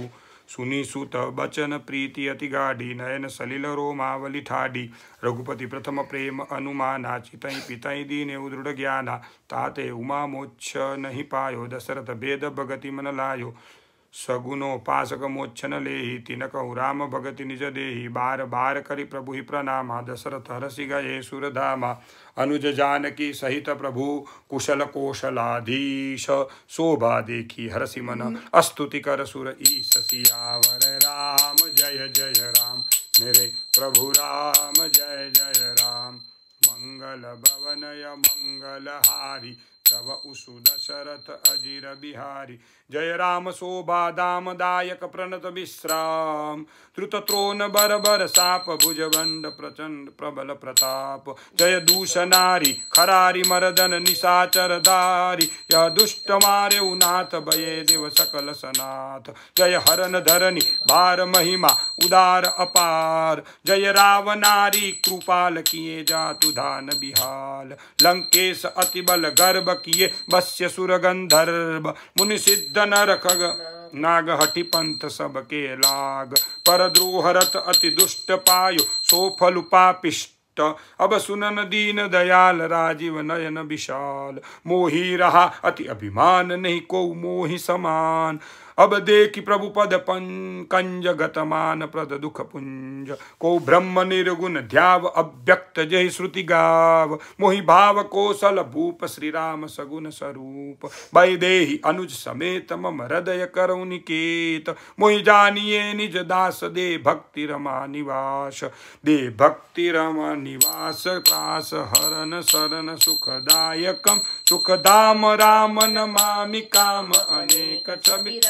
सुनी सुत बचन प्रीति अति गाढ़ी नयन सलिल रोमावली ठाडी रघुपति प्रथम प्रेम अनुमाना चितई पितई दीने उदृढ़ ज्ञाना ताते उमा मोक्ष नहीं पायो दशरथ भेद भगति मन लायो सगुणोपासक मोक्षन लेहि तिन कहु राम भगति निज देहि बार बार करि प्रभु ही प्रणामा दशरथ हरसि गए सुरधामा अनुज जानकी सहित प्रभु कुशल कौशलाधीश शोभा देखी हरसि मन अस्तुति कर सुर ईश सियावर राम जय जय राम मेरे प्रभु राम जय जय राम मंगल भवनय मंगल हारी रव उसु दशरथ अजिर बिहारी जय राम शोभा दाम दायक प्रणत विश्राम द्रुत त्रोन बर बर साप भुजगंड प्रचंड प्रबल प्रताप जय दूष नारी खरारी मर्दन निशाचर धारी यह दुष्ट मारे उनाथ भये देव सकल सनाथ जय हरन धरनी भार महिमा उदार अपार जय रावनारी कृपाल किए जातु धान बिहाल लंकेश अति बल गर्भ किए बस्य सुर गंधर्व मुनि सिद्ध नर खग नाग हटि पंथ सबके लाग पर द्रोहरत अति दुष्ट पायो सो फल पापिष्ट अब सुनन दीन दयाल राजीव नयन विशाल मोही रहा अति अभिमान नहीं को मोहि समान अब देखी प्रभु पद कंज गतमान प्रद दुख पुंज को ब्रह्म निर्गुण ध्याव अव्यक्त जय श्रुति गाव मोहि भाव कौशल भूप श्री राम सगुण स्वरूप वैदेही अनुज समेत मम हृदय करौ निकेत मोहि जानिए निज दास दे भक्ति रमा निवास दे भक्ति रमा निवास त्रास हरन शरण सुखदायकम सुखधाम राम नमामि काम अनेक छवि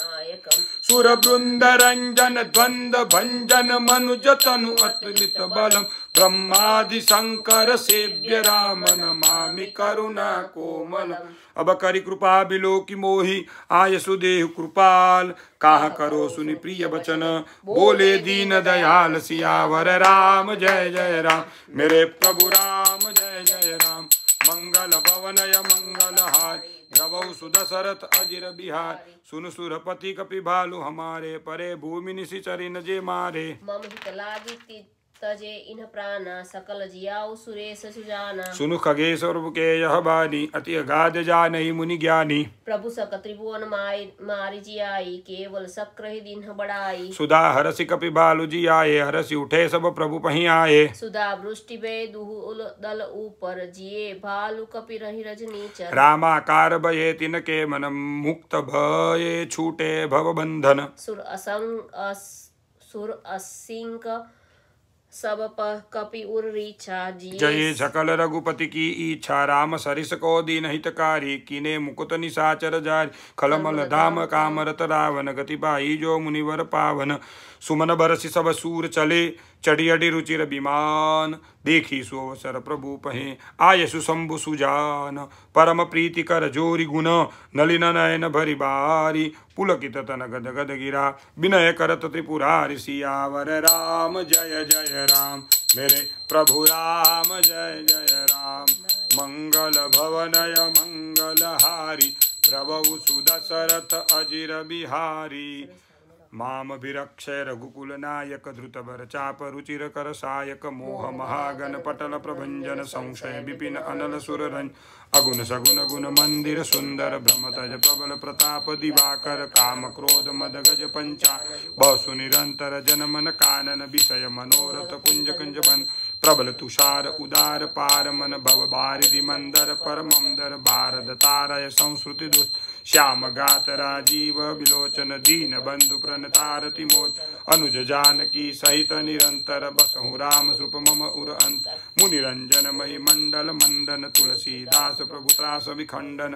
सुर वृंद रंजन द्वंद भंजन मनुज तनु अतुलित बलम ब्रह्मादि शंकर सेव्य राम नमामि करुणा कोमलम अब करि कृपा बिलो की मोहि आय सुदेह कृपाल काह करो सुनि प्रिय बचन बोले दीन दयाल सियावर राम जय जय राम मेरे प्रभु राम जय जय राम मंगल भवनय मंगल हाय रवौ सुदशरथ अजिर बिहार सुन सुरपति कपि भालु हमारे परे भूमि निशिचरि न जे मारे मम हित लागी तजे इन प्राणा सकल जियाउ सुरेश सुजाना सुनु खगेश और के यह बानी अति अगाध जानहि मुनि ज्ञानी प्रभु सक त्रिभुवन माई मारि जियाई केवल सक्र ही दिन बढ़ाई सुधा हरसि कपि बालु जी आए हरसि उठे सब प्रभु पहि आए सुधा वृष्टि बे दुहुल दल ऊपर जिये भालु कपि रहि रजनीचर रामाकार भये तिन के मन मुक्त भये छूटे भव बंधन सुर असंग अस सुर असिंक सब कपि उर्रीछा जय सकल रघुपति की इच्छा राम सरिस को दीन हितकारी किने मुकुत निशाचर जारी खलमल धाम कामरत रावण गति पाई जो मुनिवर पावन सुमन बरसि सब सूर चले चढ़ी अडी रुचिर विमान देखी सुअवसर प्रभु पहे आयसु शंभु सुजान परम प्रीति कर जोरी गुण नलिन नयन भरि बारी पुलकित तन गद गद गिरा विनय करत त्रिपुरारि सियावर राम जय जय राम मेरे प्रभु राम जय जय राम मंगल भवनय मंगल हारी प्रभु सुदशरथ अजिर बिहारी माम विरक्षय रघुकुल नायक धृत बर चाप रुचिर कर सायक मोह महागण पटल प्रभंजन संशय विपिन अनल सुर रंज अगुण सगुण गुण मंदिर सुंदर भ्रमतज प्रबल प्रताप दिवाकर काम क्रोध मद गज पंचा बहु निरंतर जन मन कानन विषय मनोरथ कुंज कुंज बन प्रबल तुषार उदार पार मन भव बारिधि मंदर परमंदर भारत तारय संस्कृति दुष्ट श्याम गात राजीव विलोचन दीन बंधु प्रणतारति मोद अनुज जानकी सहित निरंतर बसहु राम सुप मम उर अंत मुनिरंजन मही मंडल मंडन तुलसीदास प्रभु त्रास विखंडन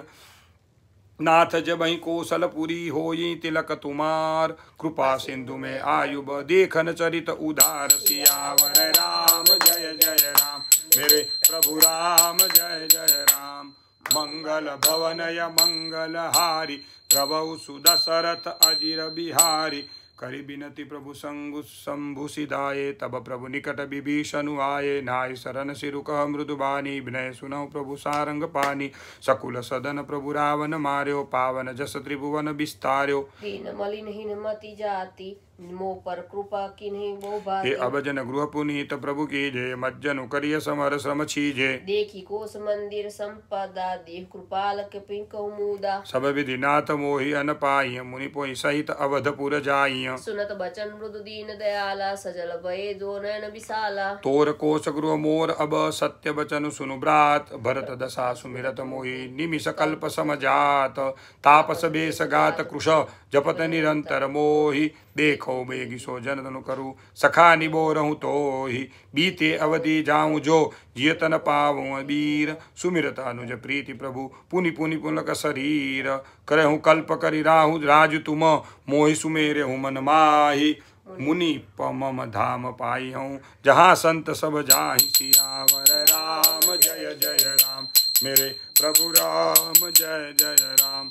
नाथ जबहि कौशलपुरी होई तिलक तुमार कृपा सिंधु में आयुब देखन चरित उदार सियावर राम जय जय राम मेरे प्रभु राम जय जय राम मंगल भवनय मंगल हारी प्रभु सुदशरथ अजिर बिहारी करी बिनती प्रभु संगु शंभु सिधाये। तब प्रभु निकट विभीषण आये, नाय शरण सिरु कह मृदु बानी। विनय सुनौ प्रभु सारंग पानी, सकुल सदन प्रभु रावण मार्यो। पावन जस त्रिभुवन विस्तार्यो, दीन मलिन हीन मति जाति। मोह पर कृपा किन्हीं बो भाती। हे अभजन गृह पुनीत प्रभु कीजे, मज्जनु करिय समर श्रम छीजे। देखी कोस मंदिर संपदा, देव कृपाल कपि कौमुदा। सब विधि नाथ मोहि अन पाई, मुनि पोहि सहित अवधपुर जाई। सुनत बचन मृदु दीन दयाला, सजल भये दो नयन विशाला। तोर कोश गृह मोर अब सत्य बचन सुनु ब्रात। भरत दशा सुमिरत मोहि, निमिष कल्प समजात। तापस बेस गात कृश, जपत निरंतर मोहि। देखो बेगी सो जन तनु करु, सखा निबोरहु तोहि। बीते अवधि जाऊं जो, जियतन पावुं वीर। सुमिरत अनुज प्रीति प्रभु, पुनि पुनि पुलक शरीर। करहु कल्प करि राहु राजु तुम, मोहि सुमेरे हूँ मन माहि। मुनि पमम धाम पाई हूँ, जहाँ संत सब जाहि। सियावर राम जय जय राम, मेरे प्रभु राम जय जय राम।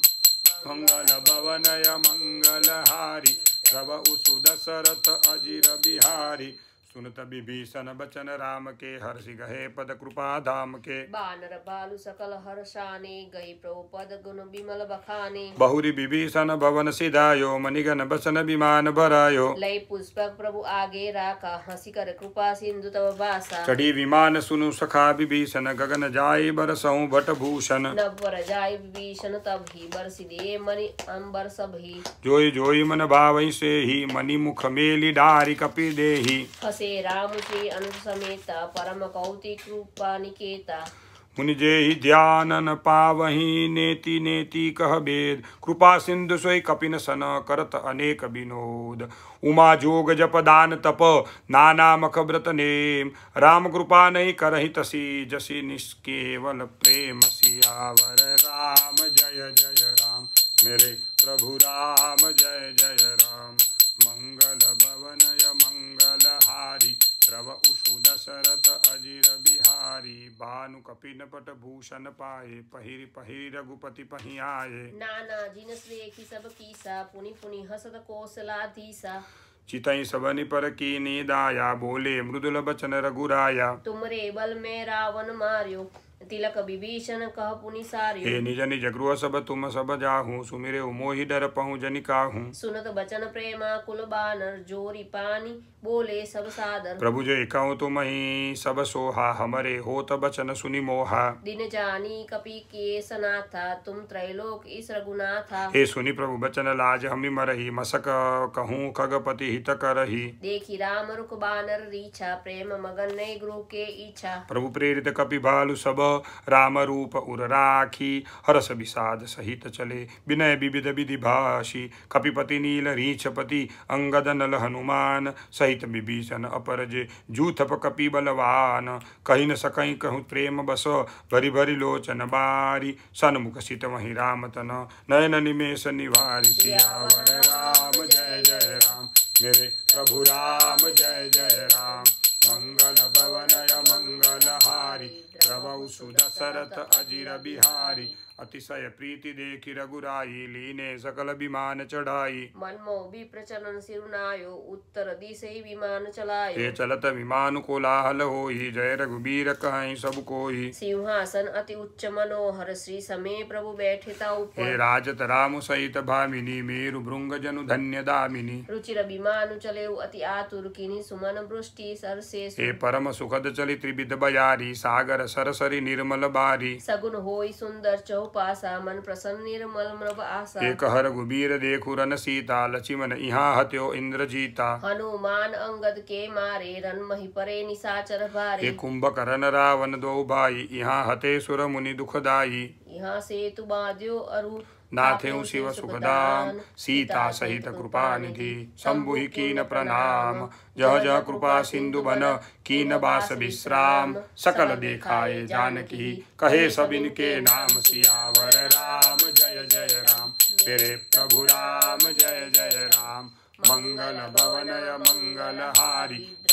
मंगल भवनय मंगलहारी, प्रभु सुदशरथ अजिर बिहारी। सुनत विभीषण बचन राम के, हर्षि गहे पद कृपा धाम के। बानर बालु सकल हर्षाने, गई प्रभु पद गुण बिमल बखाने। बहुरी विभीषण भवन सिधायो, मणिगण बसन विमान भरायो। लय पुष्पक प्रभु आगे राखा, हंसी कर कृपा सिंधु तव बासा। चढ़ी विमान सुनु सखा विभीषण, गगन जाय बरसहु भट भूषण। नभ पर जाय विभीषण तब ही, बरसि दे मणि अंबर सबही। जोई जोई मन भावै से ही, मणि मुख मेली डारि कपि देहि। हसे राम श्री अनुज समेता, परम कौति कृपा निकेता। मुनि जेहि ध्यानन पावहि, नेति नेति कह भेद। कृपा सिंधु सोई कपिन सन, करत अनेक विनोद। उमा जोग जप दान तप, नाना मख व्रत नेम। राम कृपा नहीं करहि तसी, जसी निष्केवल प्रेम। सियावर राम जय जय राम, मेरे प्रभु राम जय जय राम। मंगल भवनय मंगलहारी, प्रभु दशरथ अजिर बिहारी। भानु कपिन पट भूषण पाए, पहिरि पहिरि रघुपति पहि आए। नाना जिनस देखी सब कीसा, पुनि पुनि हसत कौशलाधीसा। चितई सबनि पर कीनी दाया, बोले मृदुल बचन रघुराया। तुमरे बल में रावण मार्यो, तिलक विभीषण कह पुनि सार्यो। हे निज निज गृह सब तुम सब जाहू, सुमिरे मोहि डर पहु जनि काहू। सुनत बचन प्रेमा कुल बानर, जोरी पानी बोले सब सादर। प्रभु जे कहूँ तुमहि सब सोहा, हमरे होत बचन सुनि मोहा। दिन जानी कपि के सनाथा, तुम त्रैलोक ईश रघुनाथा। हे सुनि प्रभु बचन लाज हमि मरहि, मसक कहूँ खगपति हित करहि। देखी राम रुख बानर रीछा, प्रेम मगन नय गृह के इच्छा। प्रभु प्रेरित कपि भालु सब, राम रूप उर राखी। हरस विषाद सहित चले, विनय विविध विधि भाषी। कपिपति नील रीछपति, अंगद नल हनुमान। सहित विभीषण अपरजे, जूथप कपि बलवान। कहि न सकहि कहूँ प्रेम बस, भरि भरि लोचन बारी। सन्मुख सित वहि राम तन, नयन निमेष निवारि। सियावर राम जय जय राम, मेरे प्रभु राम जय जय राम। मंगल भवनय मंगलहारी, प्रभु सुदशरथ अजिर बिहारी। अतिशय प्रीति देखि रघुराई, लीने सकल विमान चढ़ाई। मनमोह विप्र चलन सिरुनायो, उत्तर दिशे विमान चलायो। हे चलत विमान कोलाहल होई, जय रघुबीर कहीं सब कोई। सिंहासन अति उच्च मनोहर, श्री समय प्रभु बैठे ताऊ पर। हे राजत राम सहित भामिनी, मेरु भृंग जनु धन्य दामिनी। रुचिर विमान चले अति आतुर, किन्हीं सुमन वृष्टि सरसे। हे परम सुखद चली त्रिविध बयारी, सागर सरसरी निर्मल बारी। सगुन होई सुंदर चौपासा, मन प्रसन्न निर्मल नभ आशा। एक हर रघुबीर देखु रन सीता, लक्ष्मण इहाँ हत्यो इंद्रजीता। हनुमान अंगद के मारे, रन मही परे निशाचर भारे। हे कुंभकर्ण रावण दो भाई, इहाँ हते सुर मुनि दुखदाई। यहाँ सेतु बांध्यो अरु, नाथेउ शिव सुखदाम। सीता सहित कृपा निधि, शंभु कीन प्रणाम। जह जह कृपा सिंधु बन, कीन बास विश्राम। सकल देखाए जानकी, कहे सबिन के नाम। सियावर राम जय जय राम, मेरे प्रभु राम जय जय राम। मंगल भवनय मंगलहारी,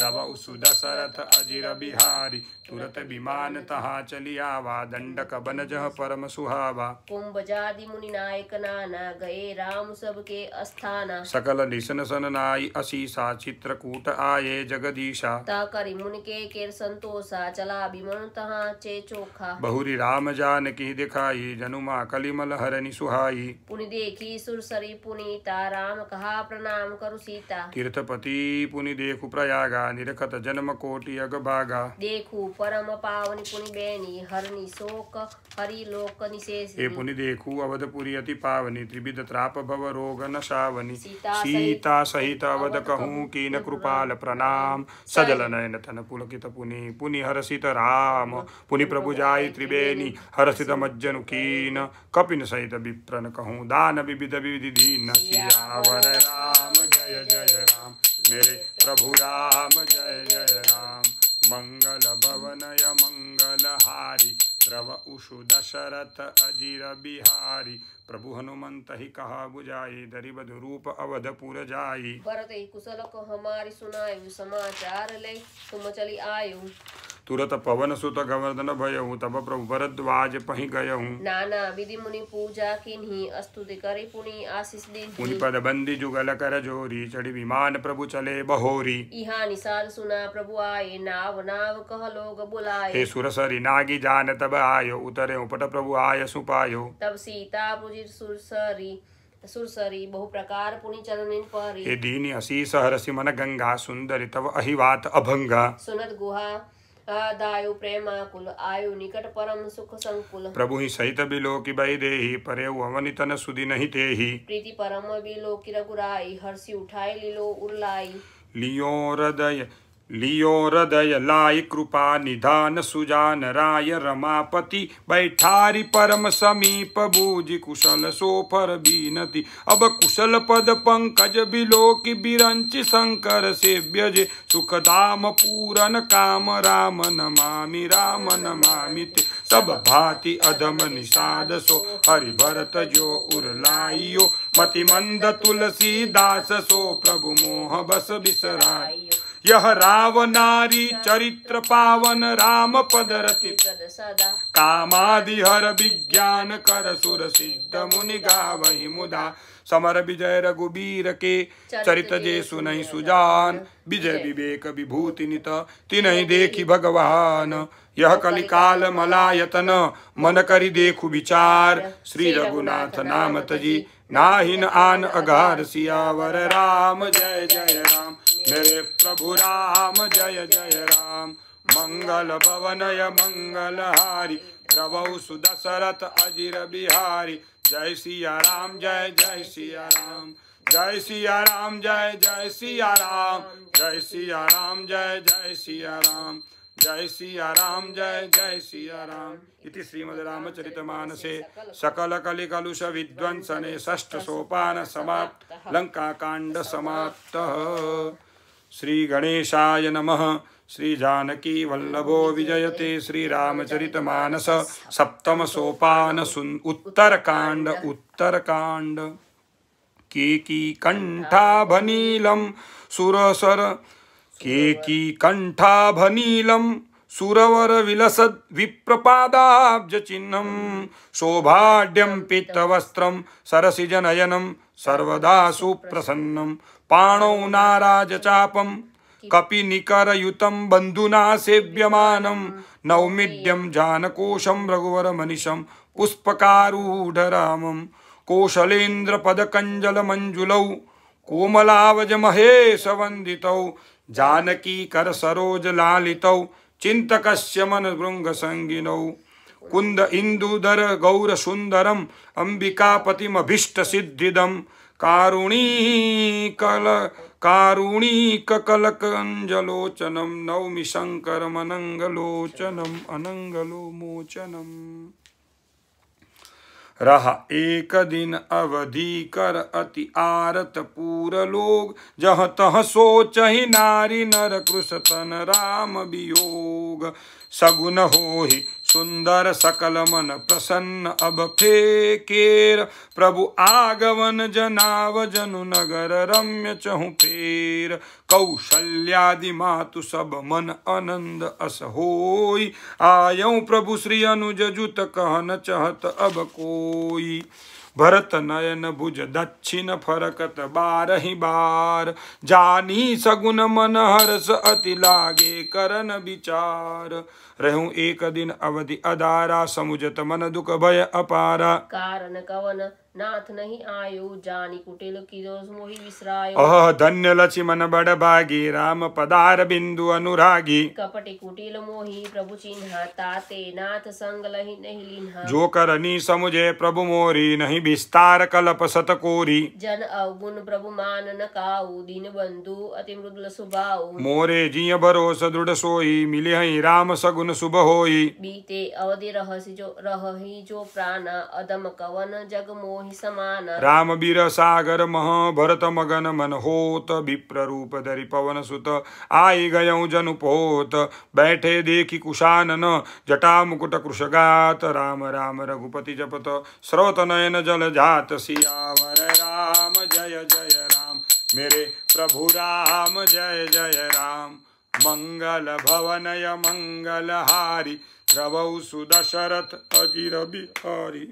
द्रव सुदशरथ अजिर बिहारी तुरत विमान तहा चली आवा दंडक बनजह परम सुहावा कुंभजादि मुनि नायक नाना गए राम सबके अस्थाना सकल निशन सन नाई असीसा चित्रकूट आये जगदीशा ता करि मुनि के केर संतोषा चला बिमन तहा चे चोखा बहुरी राम जानकी दिखाई जनुमा कलिमल हरनि सुहाई पुनि देखी सुरसरी पुनीता राम कहा प्रणाम करु सीता तीर्थपति पुनि देखु प्रयागा निरखत जन्म कोटि अग भागा देखू परम पावनि पुनि बेनी हरनि शोक हरि लोक निशेष हे पुनि देखु अवधपुरी अति पावनी त्रिविध त्राप भव रोग न सावनी सीता सीता सहित अवध कहूँ कीन कृपाल प्रणाम सजल नयन तन पुलकित पुनि पुनि हर्षित राम पुनि प्रभु जाय त्रिवेणी हर्षित मज्जनु कीन कपिन सहित विप्रन कहूँ दान विविध विधि दीन सियावर राम जय जय राम मेरे प्रभु राम जय जय राम मंगल भवनय मंगल हारी द्रव उषु दशरथ अजिर बिहारी प्रभु हनुमंत ही कहा बुझाई दरिबद रूप अवधपुर जाई भरत ही कुशल को हमारी सुनायु समाचार ले तुम चली आयु तुरत पवन सुत गवर्धन भयहु तब प्रभु भरद्वाज पहि गयहु नाना विधि मुनि पूजा किन्ही स्तुति करी पुनि आशीष दी पुनि पद बंदी जुगल कर जोरी चढ़ी विमान प्रभु चले बहोरी इहा निसाद सुना प्रभु आए नाव नाव कह लोग बुलाए हे सुरसरी नागी जान तब आयो उतरे उपट प्रभु आय सुपायो तब सीता बुझि सुरसरी सुरसरी बहु प्रकार पुनि चरणिन परी हे दीनी असीस हरसि मन गंगा सुंदरी तव अहिवात अभंगा सुनत गुहा दायु प्रेमाकुल आयु निकट परम सुख संकुल प्रभु ही सहित बिलोकि बहि देहि परे अवनितन सुधि नहीं तेहि प्रीति परम बिलोकि रघुराई हर्षि उठाई लीलो उरलाई लियो हृदय लियो हृदय लाई कृपा निधान सुजान राय रमापति बैठारी परम समीप बूझि कुशल सोफर बीनति अब कुशल पद पंकज बिलोकि बिरंच शंकर सेव्य जे सुखदाम पूरन काम राम नमामि राम नमामि ते सब भांति अधम निषाद सो हरि भरत जो उरलाइयो मति मंद तुलसी दास सो प्रभु मोह बस बिसराई यह रावनारी चरित्र पावन राम पद रति कामादि हर विज्ञान कर सुर सिद्ध मुनि गावहि मुदा समर विजय रघुबीर के चरित जे सुनहि सुजान विजय विवेक विभूति नित तिनहि देखि भगवान यह कलिकाल मलायतन मन करि देखु विचार श्री रघुनाथ नाम तजी नाहिन आन अगार सियावर राम जय जय राम मेरे प्रभु राम जय जय राम मंगल भवनय मंगल हारी द्रवौ सुदशरथ अजिर बिहारी जय सिया राम जय जय सिया राम जय सिया राम जय जय सिया राम जय सिया राम जय जय सिया राम जय सिया राम जय जय सिया राम इति श्रीमद् रामचरितमानसे सकल कलि कलुष विध्वंसने षष्ठ सोपान समाप्त लंका कांड समाप्त श्री गणेशाय नमः श्री जानकी वल्लभो विजयते श्री रामचरितमानस सप्तम सोपान सुन उत्तर कांड उत्तर कांड केकी कंठाभनीलम सुरसर केकी कंठाभनीलम सुरवर विलसद विप्रपादाब्ज चिन्हम शोभाढ्यम पीतवस्त्रम सरसिजनयनम सर्वदा सुप्रसन्नम पाणौ नाराज चापम कपिनिकरयुतं बन्धुना सेव्यमानं नौमिड्यं जानकोशं रघुवरमनिशं पुष्पकारूढरामं कोशलेन्द्रपदकञ्जलमञ्जुलौ कोमलावजमहेशवन्दितौ जानकीकरसरोजलालितौ चिन्तकस्य मनभृङ्गसङ्गिनौ कुन्द इन्दुधर गौरसुन्दरम् अम्बिकापतिमभीष्टसिद्धिदं कारुणीकल कारुणीककलकञ्जलोचनं नौमि शङ्करमनङ्गलोचनम् अनङ्गलोमोचनम् रहा एक दिन अवधि कर अति आरत पूर लोग जह तह सोचहि नारी नर कृष तन राम वियोग सगुन होहि सुंदर सकल मन प्रसन्न अब फेकेर। प्रभु आगवन जनाव जनु नगर रम्य चहु फेर। कौशल्यादि मातु सब मन आनंद अस होई। आयऊ प्रभु श्री अनुज जुत कहन चहत अब कोई। भरत नयन भुज दक्षिण फरकत बारहि बार। जानी सगुन मन हर्ष अति लागे करन विचार। रहूं एक दिन अवधि अदारा समुझत मन दुख भय अपारा। कारण कवन नाथ नहीं आयो जानी कुटिल किरो मोहि विसरायो। अह धन्य लक्ष्मण बड़ भागी राम पदार बिंदु अनुरागी। कपटि कुटिल मोहि प्रभु चिन्हा ताते नाथ संग लहि नहीं लीन्हा। जो करनी समुझे प्रभु मोरी नहीं विस्तार कल्प सत कोरी। जन अवगुण प्रभु मान न काऊ दीन बंधु अति मृदुल सुभाऊ। मोरे जिय भरोस दृढ़ सोई मिले हई राम सगुन शुभ होई। बीते अवधि रहसि जो रहहि जो प्राण अदम कवन जग मोहि समान। राम बीर सागर मह भरत मगन मन होत। विप्र रूप धरि पवन सुत आई गयऊ जनु पोत। बैठे देखी कुशानन जटा मुकुट कृशगात। राम राम रघुपति जपत स्रोत नयन जल जात। सियावर राम जय जय राम मेरे प्रभु राम जय जय राम। मंगल भवनय मंगल हारी रवौ सुदशरथ अजिर बिहारी।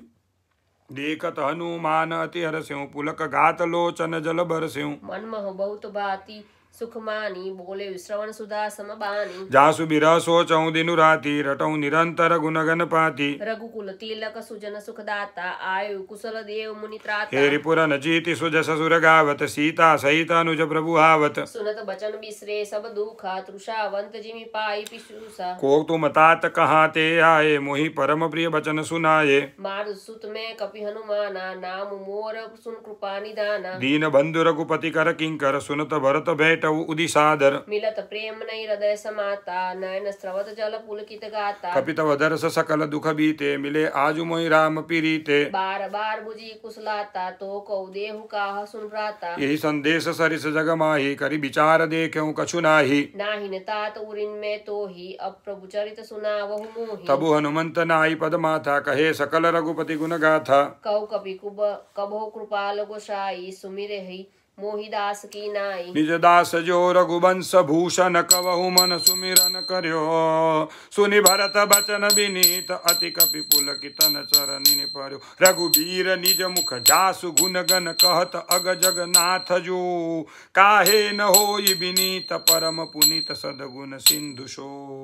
देखत हनुमान अति हरस्यु पुलक घात लोचन जल बरस्यु। मन मोह बहुत बाती सुख मानी बोले श्रवण सुधा समबानी। जासु बिरह सोचऊ दिनु राति रटऊ निरंतर गुणगन पाती। रघुकुल तिलक सुजन सुखदाता आयु कुशल देव मुनि त्राता। हेरि पुरन जीति सुजस सुर गावत सीता सहित अनुज प्रभु आवत। सुनत बचन बिसरे सब दुखा तृषावंत जिमि पाई पिशुषा। को तुम तात कहाँ ते आए मोहि परम प्रिय बचन सुनाए। मारुत सुत में कपि हनुमाना नाम मोर सुन कृपा निदाना। दीन बंधु रघुपति कर किंकर सुनत भरत भेट उदि सादर। मिलत प्रेम नहीं हृदय समाता नयन स्रवत जल पुलकित गाता। कपित वदरस सकल दुख बीते मिले आजु मोहि राम पीरीते। बार बार बुझी कुशलाता तो कौ देहु काह सुन प्राता। यही संदेश सरिस जग माही करि विचार देखऊँ कछु नाही। नाहिन तात उरिन में तो ही अब प्रभु चरित सुनावहु मोहि। तबु हनुमंत नाई पद माथा कहे सकल रघुपति गुण गाथा। कौ कपि कुब कबो कृपाल गोसाई सुमिरे ही मोहिदास की नाई। निज दास जो रघुवंश भूषण कवहु मन सुमिरन कर्यो। सुनि भरत बचन विनीत अति कपि पुलकित न चरनि पर्यो। रघुबीर निज मुख जासु गुण गन कहत अग जगन्नाथ जो। काहे न होई विनीत परम पुनीत सदगुण सिंधु सो।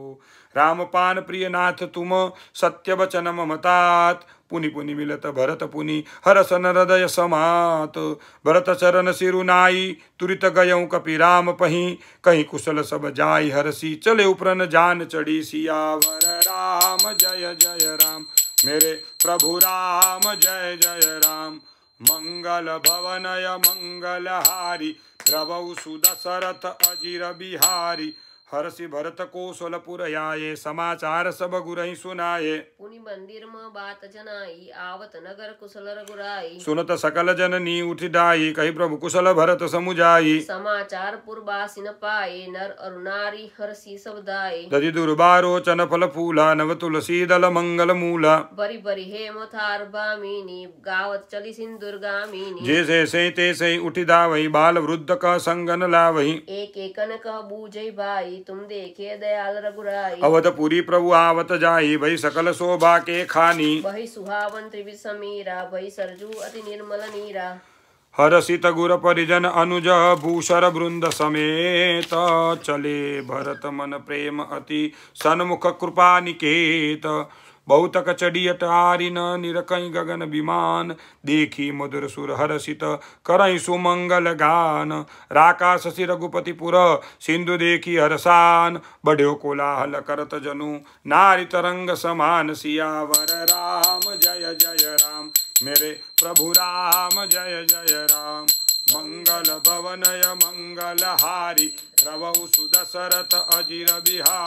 रामपान प्रिय नाथ तुम सत्य वचन ममतात। पुनि पुनि मिलत भरत पुनि हरसन हृदय समात। भरत चरण सिरुनाई तुरित गयऊँ कपि राम पही। कहीं कुशल सब जाई हरसी चले उपरन जान चढ़ी। सियावर राम जय जय राम मेरे प्रभु राम जय जय राम। मंगल भवनय मंगल हारी द्रवौ सुदशरथ अजिर बिहारी। हरषि भरत कौशलपुर आये समाचार सब गुरहि सुनाये। पुनि मंदिर में बात जनाई आवत नगर कुशल रघुराई। सुनत सकल जननी उठि डाई कहि प्रभु कुशल भरत समुझाई। समाचार पुरबासी न पाए नर अरु नारी हरषि सब दाई। दधि दुर्बारोचन फल फूला नव तुलसी दल मंगल मूला। बरी बरी हेम थार बामिनी गावत चली सिंदूर गामिनी। जैसे से तैसे उठि दावही बाल वृद्ध का संगन लावही। एक एकन कह बूझई भाई तुम देखे दयाल रघुराई। अवधपुरी प्रभु आवत जाई भई सकल शोभा के खानी। वही सुहावन त्रिविध समीरा भई सरजू अति निर्मल नीरा। हरषित गुर परिजन अनुज भूषर वृंद समेत। चले भरत मन प्रेम अति सन्मुख कृपा निकेत। बहुतक चढ़ियट आरिन निरकई गगन विमान। देखी मधुर सुर हरषित करई सुमंगल गान। राका शशि रघुपति पुर सिंधु देखी हरसान। बढ़्यो कोलाहल करत जनु नारी तरंग समान। सियावर राम जय जय राम मेरे प्रभु राम जय जय राम। मंगल भवनय मंगल हारी रवौ सुदशरथ अजिर बिहारी।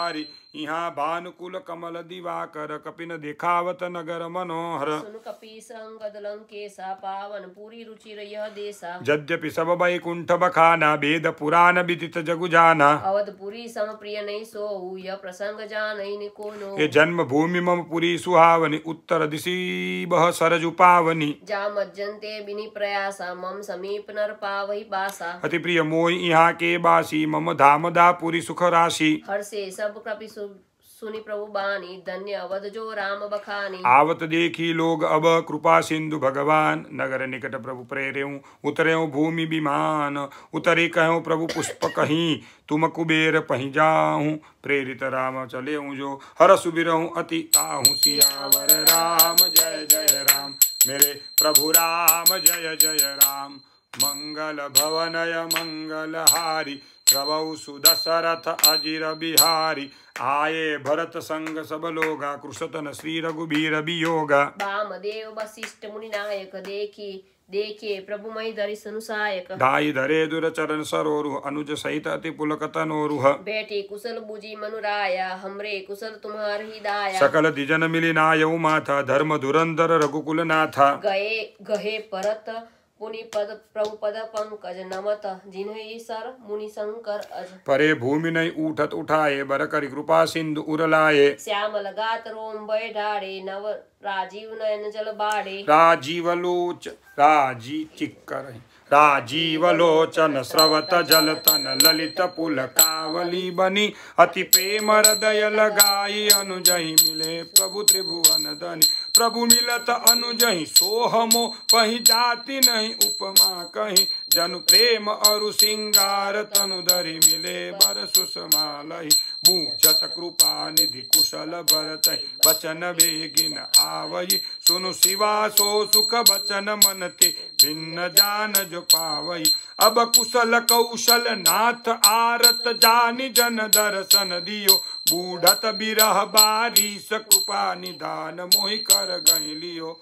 यहाँ भानुकुल कमल दिवाकर कपिन देखावत नगर मनोहर सुन कपि संगद लंकेशा पावन पूरी रुचिर यह देशा यद्यपि सब वैकुंठ बखाना वेद पुराण विदित जगु जाना अवधपुरी सम प्रिय नहीं सोऊ यह प्रसंग जानई नि कोनो ये जन्म भूमि मम पुरी सुहावनी उत्तर दिशि बह सरजु पावनी जा मज्जन्ते बिनि प्रयासा मम समीप नर पावहि बासा अति प्रिय मोहि यहाँ के बासी मम धाम दापुरी सुख राशि हर्षे सब कपि सु सुनि प्रभु बानी धन्य अवध जो राम बखानी आवत देखी लोग अब कृपा सिंधु भगवान नगर निकट प्रभु प्रेर्यऊ उतर्यो भूमि विमान उतरे कहो प्रभु पुष्प कहीं तुम कुबेर पही जाऊं प्रेरित राम चले जो हर सुबिरहूँ अति ताहू सियावर राम जय जय राम मेरे प्रभु राम जय जय राम मंगल भवनय मंगल हारी प्रभु सुदशरथ अजिर बिहारी आये भरत संग सब लोगा कृषतन श्री रघुबीर वियोगा वामदेव वशिष्ठ मुनि नायक देखी देखे प्रभु मई दर्शन सहायक ढाई धरे दुर चरण सरोरुह अनुज सहित अति पुलक तनोरुह बेटे कुशल बुझी मनुराया हमरे कुशल तुम्हार ही दाया सकल दिजन मिली नायऊ माथा धर्म धुरंधर रघुकुल नाथा गए गहे परत पुनि पद प्रभु पद पंकज नमत जिन्हि सर मुनि शंकर अज परे भूमि नहीं उठत उठाए बर करि कृपा सिंधु उरलाए श्याम लगात रोम बय ढाड़े नव राजीव नयन जल बाड़े राजीव लोच राजी चिक्कर राजीव लोचन स्रवत जल तन ललित पुल कावली बनी अति प्रेम हृदय लगाई अनुजहि मिले प्रभु त्रिभुवन धनी प्रभु मिलत अनुजहि सोहमो पही जाति नहीं उपमा कहीं जनु प्रेम अरु सिंगार तनु धरि मिले बर सुषमालहि बूझत कृपा निधि कुशल भरत बचन बेगिन आवई सुनु शिवा सो सुख बचन मनते भिन्न जान जो पावई अब कुशल कौशल नाथ आरत जानि जन दर्शन दियो बूढ़त बिरह बारिश कृपा निधान मोहि कर गहि लियो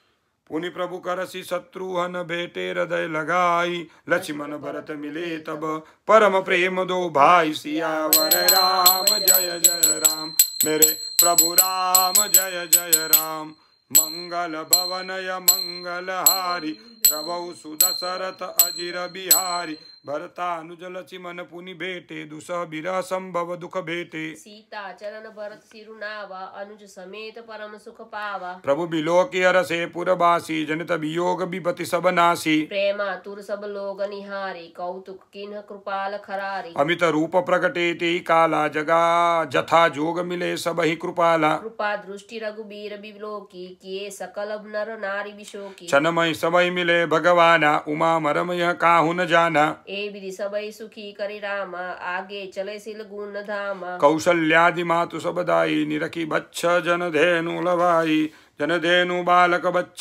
पुनि प्रभु करसी शत्रुहन भेटे हृदय लगाई लक्ष्मण भरत मिले तब परम प्रेम दो भाई सियावर राम जय जय राम मेरे प्रभु राम जय जय राम मंगल भवनय मंगल हारी प्रभु सुदशरथ अजिर बिहारी भरतानुज लक्ष्मण पुनि भेटे दुसह बिरह संभव दुख भेटे सीता चरण भरत सिरुनावा अनुज समेत परम सुख पावा प्रभु बिलोकी हरसे पुरबासी जनित वियोग विपति सब नासी प्रेमा तुर सब लोग निहारी कौतुक किन्ह कृपाल खरारी अमित रूप प्रकटे ते काला जगा जथा जोग मिले सब ही कृपाला कृपा दृष्टि रघुबीर बिलोकी किए सकल नर नारी विशोकी छनमय सबई मिले भगवाना उमा मरम यह काहू न जाना ए विधि सबई सुखी करि रामा आगे चले सिल गुण धामा कौशल्यादि मातु सबदाई निरखी बच्छ जन धेनु लभाई जन धेनु बालक बच्छ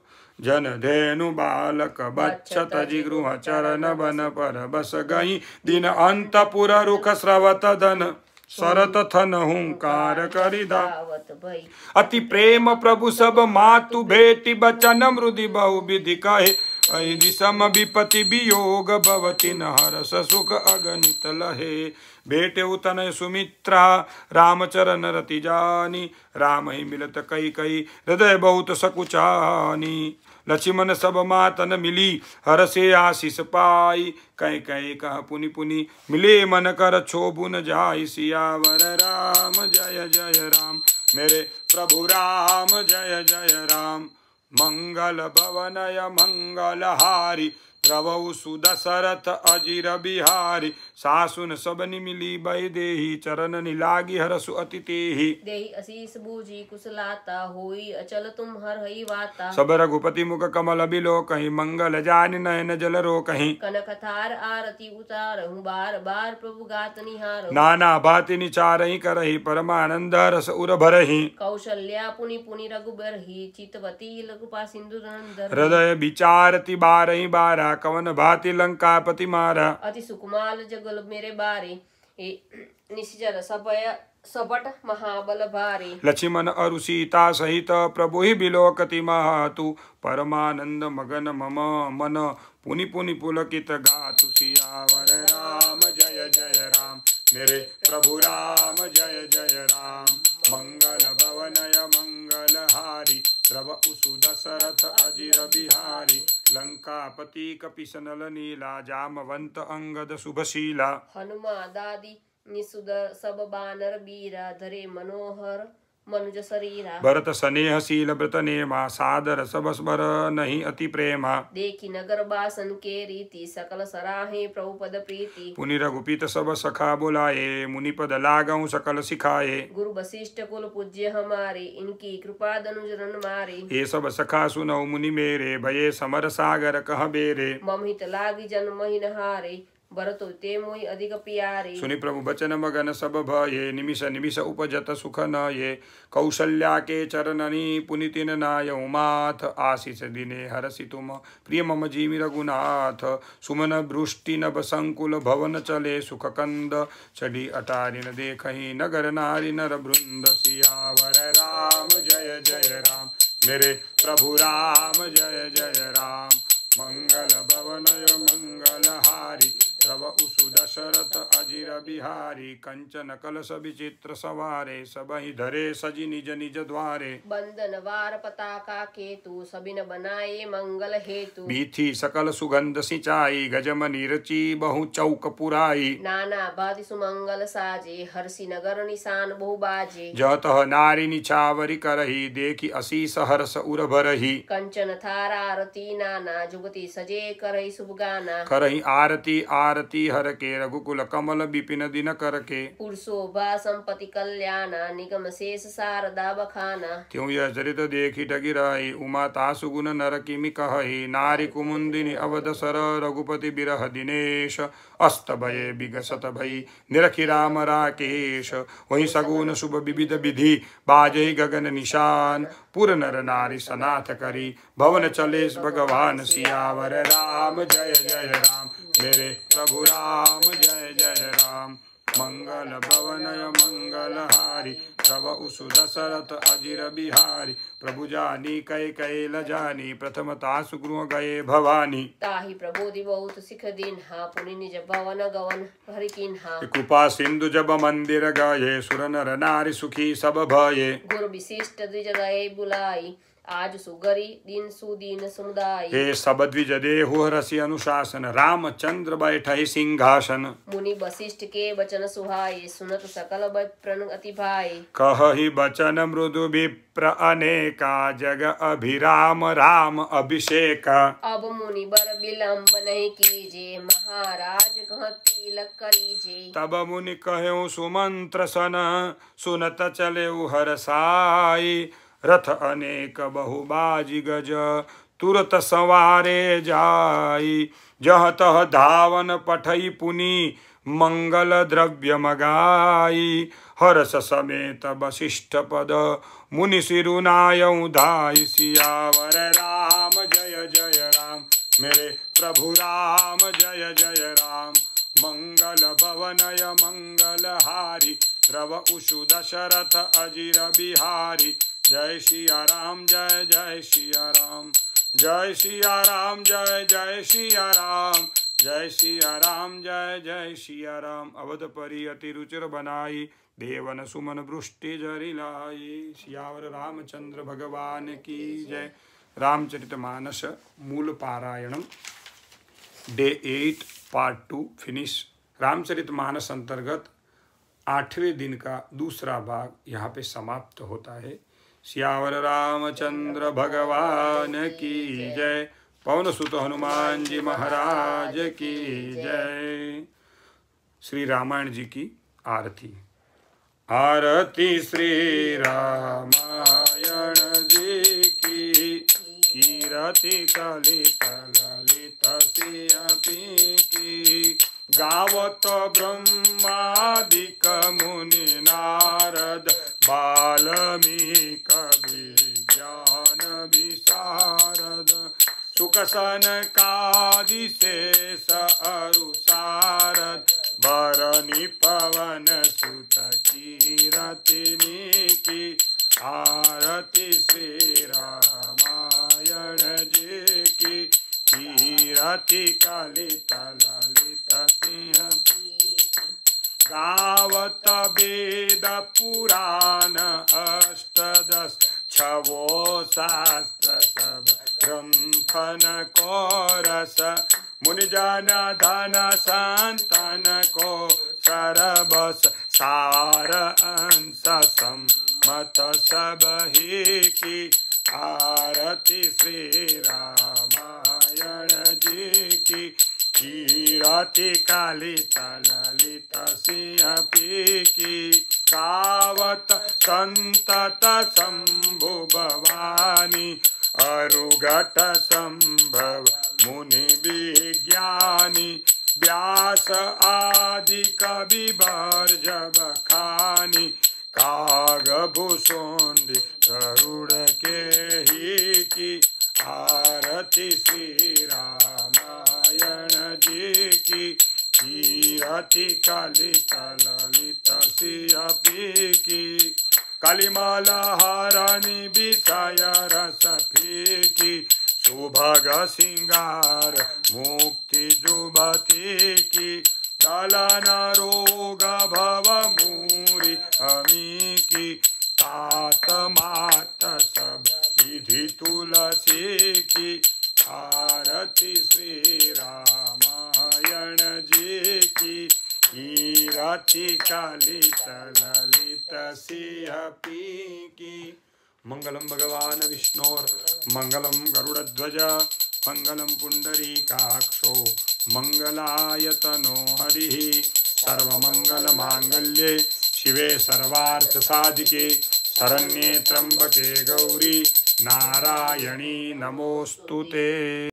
जन धेनु बालक बच्छ तजि गृह चरण बन पर बस गई दिन अंतपुर रुख स्रवत धन सरत थन हुंकार करि दावत भई अति प्रेम प्रभु सब मातु भेटी बचन मृदि बहु विधि कहे ऐदि सम विपति वियोग भवति न हरस सुख अगणित लहे भेटे उतनय सुमित्रा रामचरण रति जानी राम ही मिलत कई कई हृदय बहुत सकुचानी लक्ष्मण सब मातन मिली हरसे आशीष पाई कई कई कह पुनि पुनि मिले मन कर क्षोभुन जाय सियावर राम जय जय राम मेरे प्रभु राम जय जय राम मंगल भवनय मंगल हारी प्रभु सुदशरथ अजिर बिहारी सासुन सबनि मिली बहि देहि चरण निलागी हरसु अति तेहि देहि असीस बूझी कुशलाता होई अचल तुम हर हई वाता सब रघुपति मुख कमल बिलो कहीं मंगल जान नयन जल रो कहीं कनक थार आरती उतारहु बार बार प्रभु गात निहार नाना भाति निचारहि करहि परमानंद रस उर भरहि कौशल्या पुनि पुनि रघुबरहि चितवती लघुपा सिंधु धर हृदय विचारति बारहि बारा कवन भाति लंकापति मारा अति सुकुमाल जगल मेरे बारे निश्चर सबय सबट महाबल भारी लक्ष्मण अरु सीता सहित प्रभु ही बिलोकति महातु परमानंद मगन मम मन पुनि पुनि पुलकित गातु सियावर राम जय जय राम मेरे प्रभु राम जय जय राम। मंगल भवनय मंगलहारी द्रव उसु दशरथ अजिर बिहारी। लंकापति कपिश नल नीला जामवंत अंगद शुभशीला। हनुमादादि निसुद सब बानर बीरा धरे मनोहर मनुज शरीरा। भरत स्नेहशील व्रत नेमा सादर सबस बर नहीं अति प्रेमा। देखी नगर बासन के रीति सकल सराहे प्रभुपद प्रीति। पुनि रघुपीत सब सखा बुलाए मुनिपद लागऊ सकल सिखाए। गुरु वशिष्ठ कुल पूज्य हमारे इनकी कृपा दनुज रन मारे। ये सब सखा सुनऊ मुनि मेरे भये समर सागर कह बेरे। मम हित लागी जन महिन हारे भरतो ते मोहि अधिक प्यारे। सुनि प्रभु बचन मगन सब भये निमिष निमिष उपजत सुख न ये। कौशल्या के चरणनी पुनितिन नायऊ माथ आशीष दिने हरसि तुम प्रिय मम जीवि रघुनाथ। सुमन वृष्टि नभ संकुल भवन चले सुख कंद चढ़ी अटारिन देखहि नगर नारी नर वृंद। सियावर राम जय जय राम मेरे प्रभु राम जय जय राम। मंगल भवनय मंगलहारी द्रव उसु दशरथ अजिर बिहारी। कंचन कलश विचित्र सवारे सबहि धरे सजी निज निज द्वारे। बंदन वार पताका केतु सबिन बनाए मंगल हेतु। बीथी सकल सुगंध सिंचाई गजमनि रची बहु चौक पुराई। नाना भांति सुमंगल साजे हर्षि नगर निशान बहु बाजे। जतः नारी निछावरी करही देखी असीस हर्ष उर भरही। कंचन थारा आरती नाना जुगति सजे करही शुभ गाना। करही आरती आरती हर के रघुकुल कमल विपिन दिन कर के। पुरुषोभा संपत्ति कल्याणा निगम शेष शारदा बखाना। त्यों यह चरित देखी डगिराई उमा तासु गुण नर किमि कहहि। नारी कुमुंदिनी अवध सर रघुपति बिरह दिनेश। अस्त भये विगसत भई निरखि राम राकेश। वही सगुन शुभ विविध विधि बाजहि गगन निशान। पुर नर नारी सनाथ करी भवन चलेश भगवान। सियावर राम जय जय राम मेरे प्रभु राम जय जय राम। मंगल भवनय मंगलहारी द्रव उसु दशरथ अजिर बिहारी। प्रभु जानी कै कैल जानी प्रथम तासु गृह गए भवानी। ताहि प्रबोधि बहुत सिख दीन्हा पुनि निज भवन गवन हरि कीन्हा। कृपा सिंधु जब मंदिर गए सुर नर नारी सुखी सब भये। गुरु विशिष्ट द्विज गए बुलाई आज सुगरी दिन सुदीन समुदाय। हे सब द्विज देहु हरसि अनुशासन रामचंद्र बैठहि सिंहासन। मुनि वशिष्ठ के वचन सुहाए सुनत सकल विप्र अति भाए। कहहि बचन मृदु विप्र अनेका जग अभिराम राम अभिषेक। अब मुनि बर विलंब नहीं कीजे महाराज कह तिलक करीजे। तब मुनि कहेउ सुमंत्र सन सुनत चले हरसाई। रथ अनेक बहुबाजी गज तुरत सवारे जाई। जह तह धावन पठई पुनि मंगल द्रव्य मगाई। हर्ष समेत वशिष्ठ पद मुनि सिरुनायऊ धाई। सियावर राम जय जय राम मेरे प्रभु राम जय जय राम। मंगल भवनय मंगलहारी द्रव उसु दशरथ अजिर बिहारी। जय सिया राम जय जय सिया राम जय सिया राम जय जय सिया राम जय सिया राम जय जय सिया राम। अवध परि अति रुचिर बनाई देवन सुमन वृष्टि जरि लाई। सियावर रामचंद्र भगवान की जय। रामचरितमानस मूल पारायणम day eight part two finish. रामचरितमानस अंतर्गत आठवें दिन का दूसरा भाग यहाँ पे समाप्त होता है। सियावर रामचंद्र भगवान की जय। पवन सुत हनुमान जी महाराज की जय। श्री रामायण जी की आरती। आरती श्री रामायण जी की कीरति कलित ललित सियपी की। गावत ब्रह्मादिक मुनि नारद बाल्मीक विज्ञान विशारद। सुख सनकादि शेष अरु सारद बरनि पवन सुत कीरतिनि की। आरती श्री रामायण जी की कीरति कलित ललित सिंह। गावत वेद पुराण अष्टदश छवो शास्त्र सब ग्रंथन को रस मुनिजन धन संतन को सरबस सार अंश सम्मत सब ही की आरती श्री रामायण जी की कीरति कालित ललित सिंह पी की गावत संतत शंभु भवानी अरुघट संभव मुनि विज्ञानी व्यास आदि कवि बर्ज बखानी कागभूषुंडी गरुड़ के ही की आरती श्री रामायण जी की कीरति कालित ललित सिंह पी की कलिमल हरणी विषय रस फीकी सुभग सिंगार मुक्ति जुबती की दलन रोग भव मूरी हमी की तात मात सब विधि तुलसी की आरती श्री रामायण जी की कीरति कालित ललित सिंह पी की मंगलम भगवान विष्णोर मंगलम गरुड़ध्वज मंगलम पुंडरीकाक्षो मंगलायतनो हरिः सर्वमंगल मांगल्ये शिवे सर्वार्थ साधिके शरण्ये त्र्यंबके गौरी नारायणी नमोस्तुते।